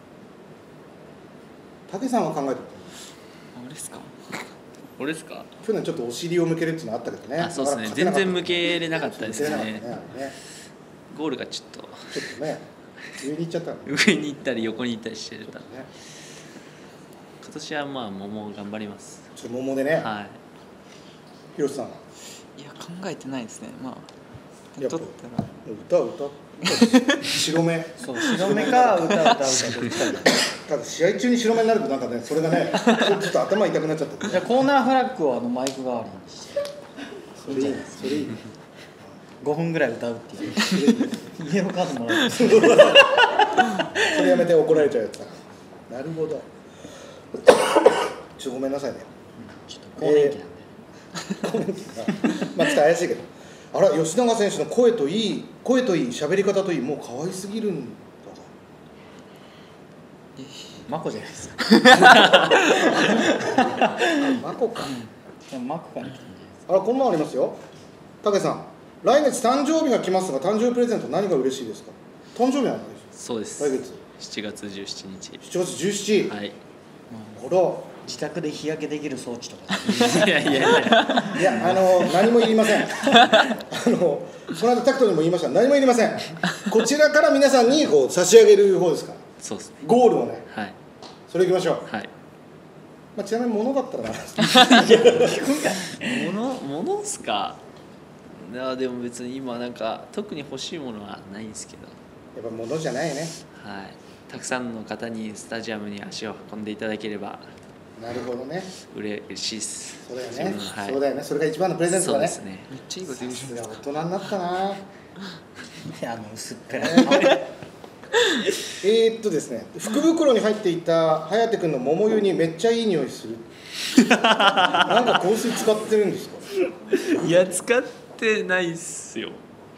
Speaker 1: 武さんは考えてる。
Speaker 3: 俺ですか。
Speaker 2: 俺ですか？
Speaker 1: 去年ちょっとお尻を向けるっていうのあったけどね。
Speaker 2: あそうですね。全然向けれなかったです
Speaker 1: 向けれなかった
Speaker 2: ね。
Speaker 1: ねあれね。
Speaker 2: ゴールがちょっと
Speaker 1: ちょっとね上に行っちゃったのね。
Speaker 2: 上に行ったり横に行ったりしてた。
Speaker 1: ちょっとね
Speaker 2: 今年はまあ桃頑張ります。
Speaker 1: ちょっと桃でね。
Speaker 2: はい。
Speaker 1: ひろしさんは。
Speaker 3: いや考えてないですね。まあ
Speaker 1: やっぱ
Speaker 3: 取ったら
Speaker 1: 歌歌歌白目。
Speaker 4: そう白目か歌歌歌どっちかだ。
Speaker 1: ただ試合中に白目になるとなんかねそれがねちょっと頭痛くなっちゃって。
Speaker 4: じゃあコーナーフラッグをあのマイク代わりにして
Speaker 1: それいいそれいい。
Speaker 4: ごふんぐらい歌うっていう。イエローカードもらう。
Speaker 1: それやめて怒られちゃうやつだ。なるほど。ちょっとごめんなさいね。
Speaker 4: ちょっと更年期なんで。
Speaker 1: ごめんなさいまあちょっと怪しいけど。あら吉永選手の声といい声といい喋り方といいもう可愛すぎるんだ。
Speaker 4: マコじゃないですか。
Speaker 1: マコか。
Speaker 4: でもマコから来たんじゃないです
Speaker 1: あらこんなのありますよ。たけさん来月誕生日が来ますが誕生日プレゼント何が嬉しいですか？誕生日なんです
Speaker 2: そうです。
Speaker 1: 来月
Speaker 2: しちがつじゅうしちにち。
Speaker 1: しちがつじゅうしちにち。
Speaker 2: はい。
Speaker 1: あら
Speaker 4: 自宅で日焼けできる装置とか。
Speaker 2: いやいやいや。
Speaker 1: いやあの何もいりません。あのこの間タクトにも言いました何もいりません。こちらから皆さんにこう差し上げる方ですから。
Speaker 2: そうですね。
Speaker 1: ゴールをね
Speaker 2: はい
Speaker 1: それいきましょう。
Speaker 2: はい。
Speaker 1: まあ、ちなみに物だったらな
Speaker 2: 物物っすか？いやでも別に今なんか特に欲しいものはないんですけど。
Speaker 1: やっぱ物じゃないね。
Speaker 2: はい。たくさんの方にスタジアムに足を運んでいただければ
Speaker 1: なるほどね。
Speaker 2: 嬉しいっす。
Speaker 1: そうだよね、
Speaker 2: 自分はい
Speaker 1: そうだよねそれが一番のプレゼントだね。
Speaker 2: そうですね。
Speaker 3: めっちゃいいこと言うじ
Speaker 1: さすが大人になったな。
Speaker 4: あの薄っぺらい。
Speaker 1: えーっとですね福袋に入っていた颯君の桃湯にめっちゃいい匂いするなんか香水使ってるんですか？
Speaker 2: いや使ってないっすよ。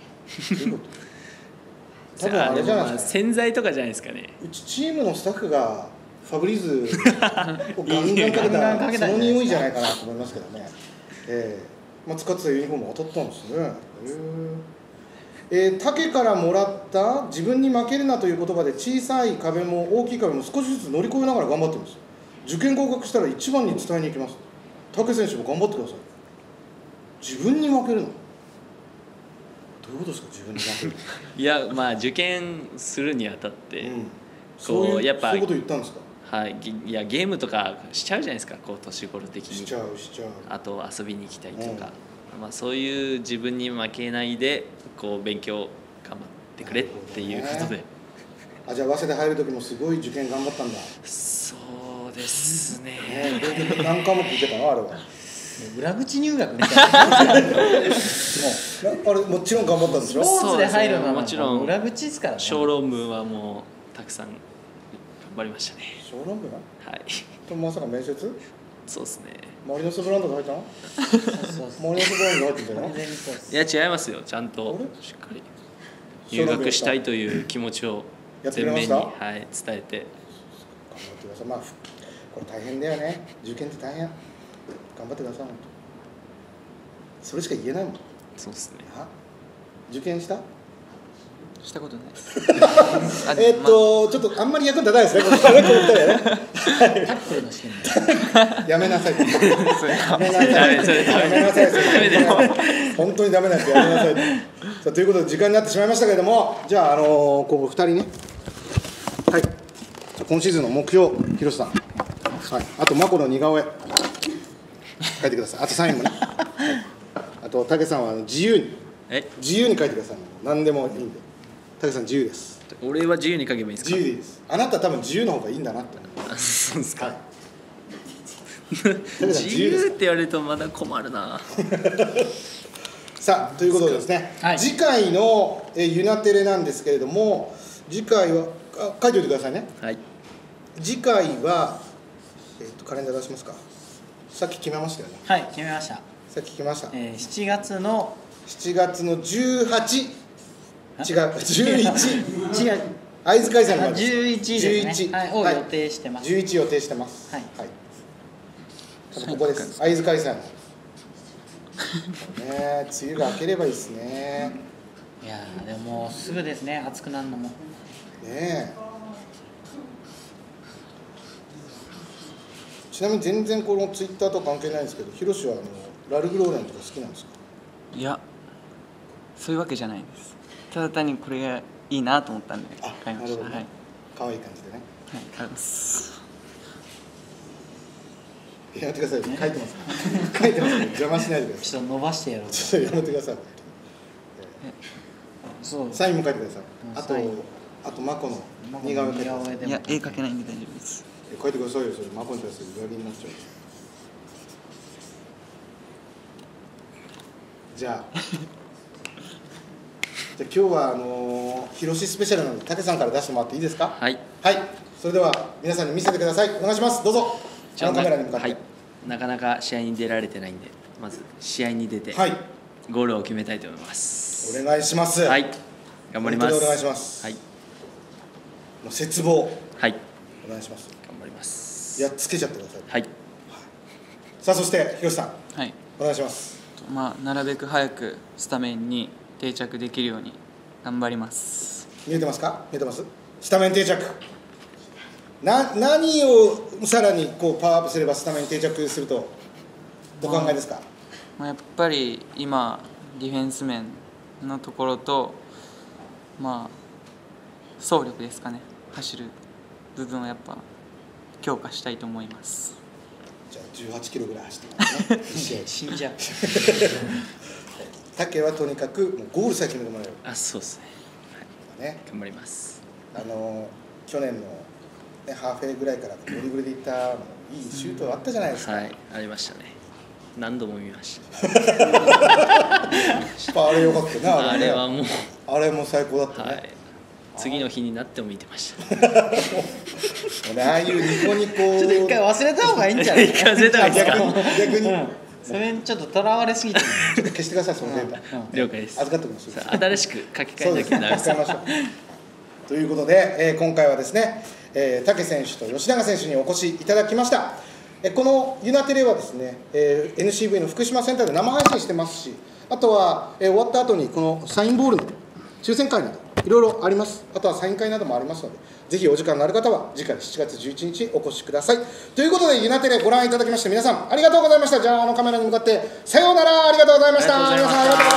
Speaker 1: 多分あれじゃない
Speaker 2: まあ
Speaker 1: ですか、
Speaker 2: 洗剤とかじゃないですかね。
Speaker 1: うちチームのスタッフがファブリーズをガンガンかけ
Speaker 4: ガンガンか
Speaker 1: た
Speaker 4: けたんじゃないですか
Speaker 1: その匂いじゃないかなと思いますけどね。えーまあ、使ってたユニフォーム当たったんですね。へーえー、竹からもらった自分に負けるなという言葉で小さい壁も大きい壁も少しずつ乗り越えながら頑張ってます。受験合格したら一番に伝えに行きます。竹選手も頑張ってください。自分に負けるなどういうことですか？自分に負ける
Speaker 2: いやまあ受験するにあたって、
Speaker 1: うん、
Speaker 2: こ
Speaker 1: そういう
Speaker 2: うやっぱ
Speaker 1: そういうこと言ったんですか？
Speaker 2: はいぎいやゲームとかしちゃうじゃないですか。こう年頃的に
Speaker 1: しちゃうしちゃう。
Speaker 2: あと遊びに行きたいとか、
Speaker 1: うん
Speaker 2: まあ、そういう自分に負けないでこう勉強頑張ってくれっていうことで、
Speaker 1: あじゃあ早稲田入る時もすごい受験頑張ったんだ。
Speaker 2: そうですね。
Speaker 1: ねえ何科目受けたのあれは。
Speaker 4: 裏口入学みたいな。もう
Speaker 1: なあれもちろん頑張ったんでしょ？
Speaker 4: スポーツで入るのは
Speaker 2: そうですねもちろん
Speaker 4: 裏口ですからね。
Speaker 2: 小論文はもうたくさん頑張りましたね。
Speaker 1: 小論文な
Speaker 2: はい
Speaker 1: とまさか面接？
Speaker 2: そうですね。
Speaker 1: マリノスブランドが入ったの？
Speaker 4: そうそうそう。
Speaker 1: マリノスブランドが入ってんじゃない
Speaker 4: 完全にそうです
Speaker 2: いや違いますよ。ちゃんと
Speaker 1: あれ
Speaker 2: しっかり入学したいという気持ちを
Speaker 1: やってく
Speaker 2: 前面に、
Speaker 1: れました
Speaker 2: はい、伝えて。
Speaker 1: 頑張ってください。まあこれ大変だよね。受験って大変。頑張ってください本当。それしか言えないもん。
Speaker 2: そうですね。
Speaker 1: あ受験した？
Speaker 3: したことないですあ
Speaker 1: えっとちょっとあんまり役に立たないですねこのねこのふたりはね
Speaker 4: タックルの試験だ
Speaker 1: やめなさいやめなさいやめなさい
Speaker 2: ダメ
Speaker 1: 本当にダメなんですやめなさいさあということで時間になってしまいましたけれども、じゃああのー、ここふたりね、はい、今シーズンの目標広瀬さん、はい、あと真子の似顔絵書いてください。あとサインもね、はい、あと武さんは自由に
Speaker 2: え
Speaker 1: 自由に書いてください。何でもいいんで武さん自由です。
Speaker 2: 俺は自由に書けばいいんですか？
Speaker 1: 自由でいいです。あなたは多分自由の方がいいんだなって思います。
Speaker 2: そうですか、
Speaker 1: はい、
Speaker 2: 自由って言われるとまだ困るな
Speaker 1: さあということでですね、
Speaker 4: はい、
Speaker 1: 次回のえユナテレなんですけれども、次回はあ書いておいてくださいね。
Speaker 2: はい、
Speaker 1: 次回は、えー、とカレンダー出しますか。さっき決めましたよね。
Speaker 4: はい決めました。
Speaker 1: さっき決めました、
Speaker 4: えー、しちがつの
Speaker 1: しちがつのじゅうはち違うじゅういち
Speaker 4: 違う
Speaker 1: 会津開催の
Speaker 4: じゅういちですね、はい、を予定してます。
Speaker 1: じゅういち予定してます。
Speaker 4: はい、
Speaker 1: はい、ここです。会津開催のねえ、梅雨が明ければいいですね。
Speaker 4: いやーでももうすぐですね、暑くなるのも。ね
Speaker 1: え。ちなみに全然このツイッターと関係ないんですけど、ヒロシはあのラルフローレンとか好きなんですか？
Speaker 3: いやそういうわけじゃないです。ただ単にこれがいいなと思ったんで買いました。はい、
Speaker 1: 可愛い感じでね。
Speaker 3: はい、ありがとうございます。
Speaker 1: やめてください。書いてますか？書いてますか？邪魔しないでください。
Speaker 4: ちょっと伸ばしてやろう。
Speaker 1: ちょっとやめてください。
Speaker 4: そう
Speaker 1: サインも書いてください。あと
Speaker 4: サイン
Speaker 1: あとマコの似顔絵書いてください。
Speaker 3: いや絵描けないんで大丈夫です。
Speaker 1: 書いてくださいよ。それマコに対する言われになっちゃう。じゃあじゃあ今日はあのー、広しスペシャルなので武さんから出してもらっていいですか？
Speaker 2: はい
Speaker 1: はい。それでは皆さんに見せてください。お願いします。どうぞ。あのカメラに向かって、
Speaker 2: はい、なかなか試合に出られてないんで、まず試合に出て、
Speaker 1: はい、
Speaker 2: ゴールを決めたいと思います。
Speaker 1: お願いします。
Speaker 2: はい、頑張ります。
Speaker 1: 本当にお願いします。
Speaker 2: はい、
Speaker 1: もう絶望、
Speaker 2: はい、
Speaker 1: お願いします。
Speaker 2: 頑張ります。
Speaker 1: やっつけちゃってください。
Speaker 2: はい、
Speaker 1: さあそして広瀬さん、
Speaker 3: はい、
Speaker 1: お願いします。
Speaker 3: まあなるべく早くスタメンに定着できるように頑張ります。
Speaker 1: 見えてますか？見えてます？スタメン定着。な何をさらにこうパワーアップすればスタメンに定着するとお考えですか？
Speaker 3: まあ、やっぱり今ディフェンス面のところと、まあ走力ですかね、走る部分をやっぱ強化したいと思います。
Speaker 1: じゃあじゅうはちキロぐらい走ってますね。一試合
Speaker 4: 死んじゃう。
Speaker 1: 竹はとにかくもうゴールさえ決めてもらえる。
Speaker 2: あ、そうですね。はい、
Speaker 1: ね、
Speaker 2: 頑張ります。
Speaker 1: あの去年の、ね、ハーフウェイぐらいからドリブルでいったいいシュートあったじゃないですか。
Speaker 2: はい、ありましたね。何度も見ました。
Speaker 1: あれよかったな。
Speaker 2: あれはもう
Speaker 1: あれも最高だったね。
Speaker 2: はい、次の日になっても見てました。
Speaker 1: 俺ああいうニコニコ
Speaker 4: ちょっと一回忘れた方がいいんじゃない？
Speaker 2: 一回忘れた方がいいですか？
Speaker 1: 逆に逆に、
Speaker 4: うん、それにちょっととらわれすぎて。
Speaker 1: ちょっと消してくださいそのデータ。
Speaker 2: 了解です。
Speaker 1: 預かっておきます。
Speaker 2: 新しく書き換えなきゃダメです。
Speaker 1: 使いましょう。ということで、えー、今回はですね、えー、武選手と吉永選手にお越しいただきました。えー、このユナテレはですね、えー、エヌシーブイ の福島センターで生配信してますし、あとは、えー、終わった後にこのサインボールの抽選会などいろいろあります。あとはサイン会などもありますので、ぜひお時間のある方は次回しちがつじゅういちにちお越しください。ということでユナテレご覧いただきまして皆さんありがとうございました。じゃああのカメラに向かってさようなら、ありがとうございました。皆さんありがとうございます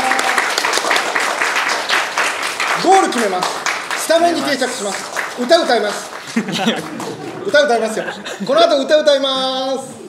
Speaker 1: 。ゴール決めます。スタメンに定着します。歌歌います。歌歌いますよ。この後歌歌います。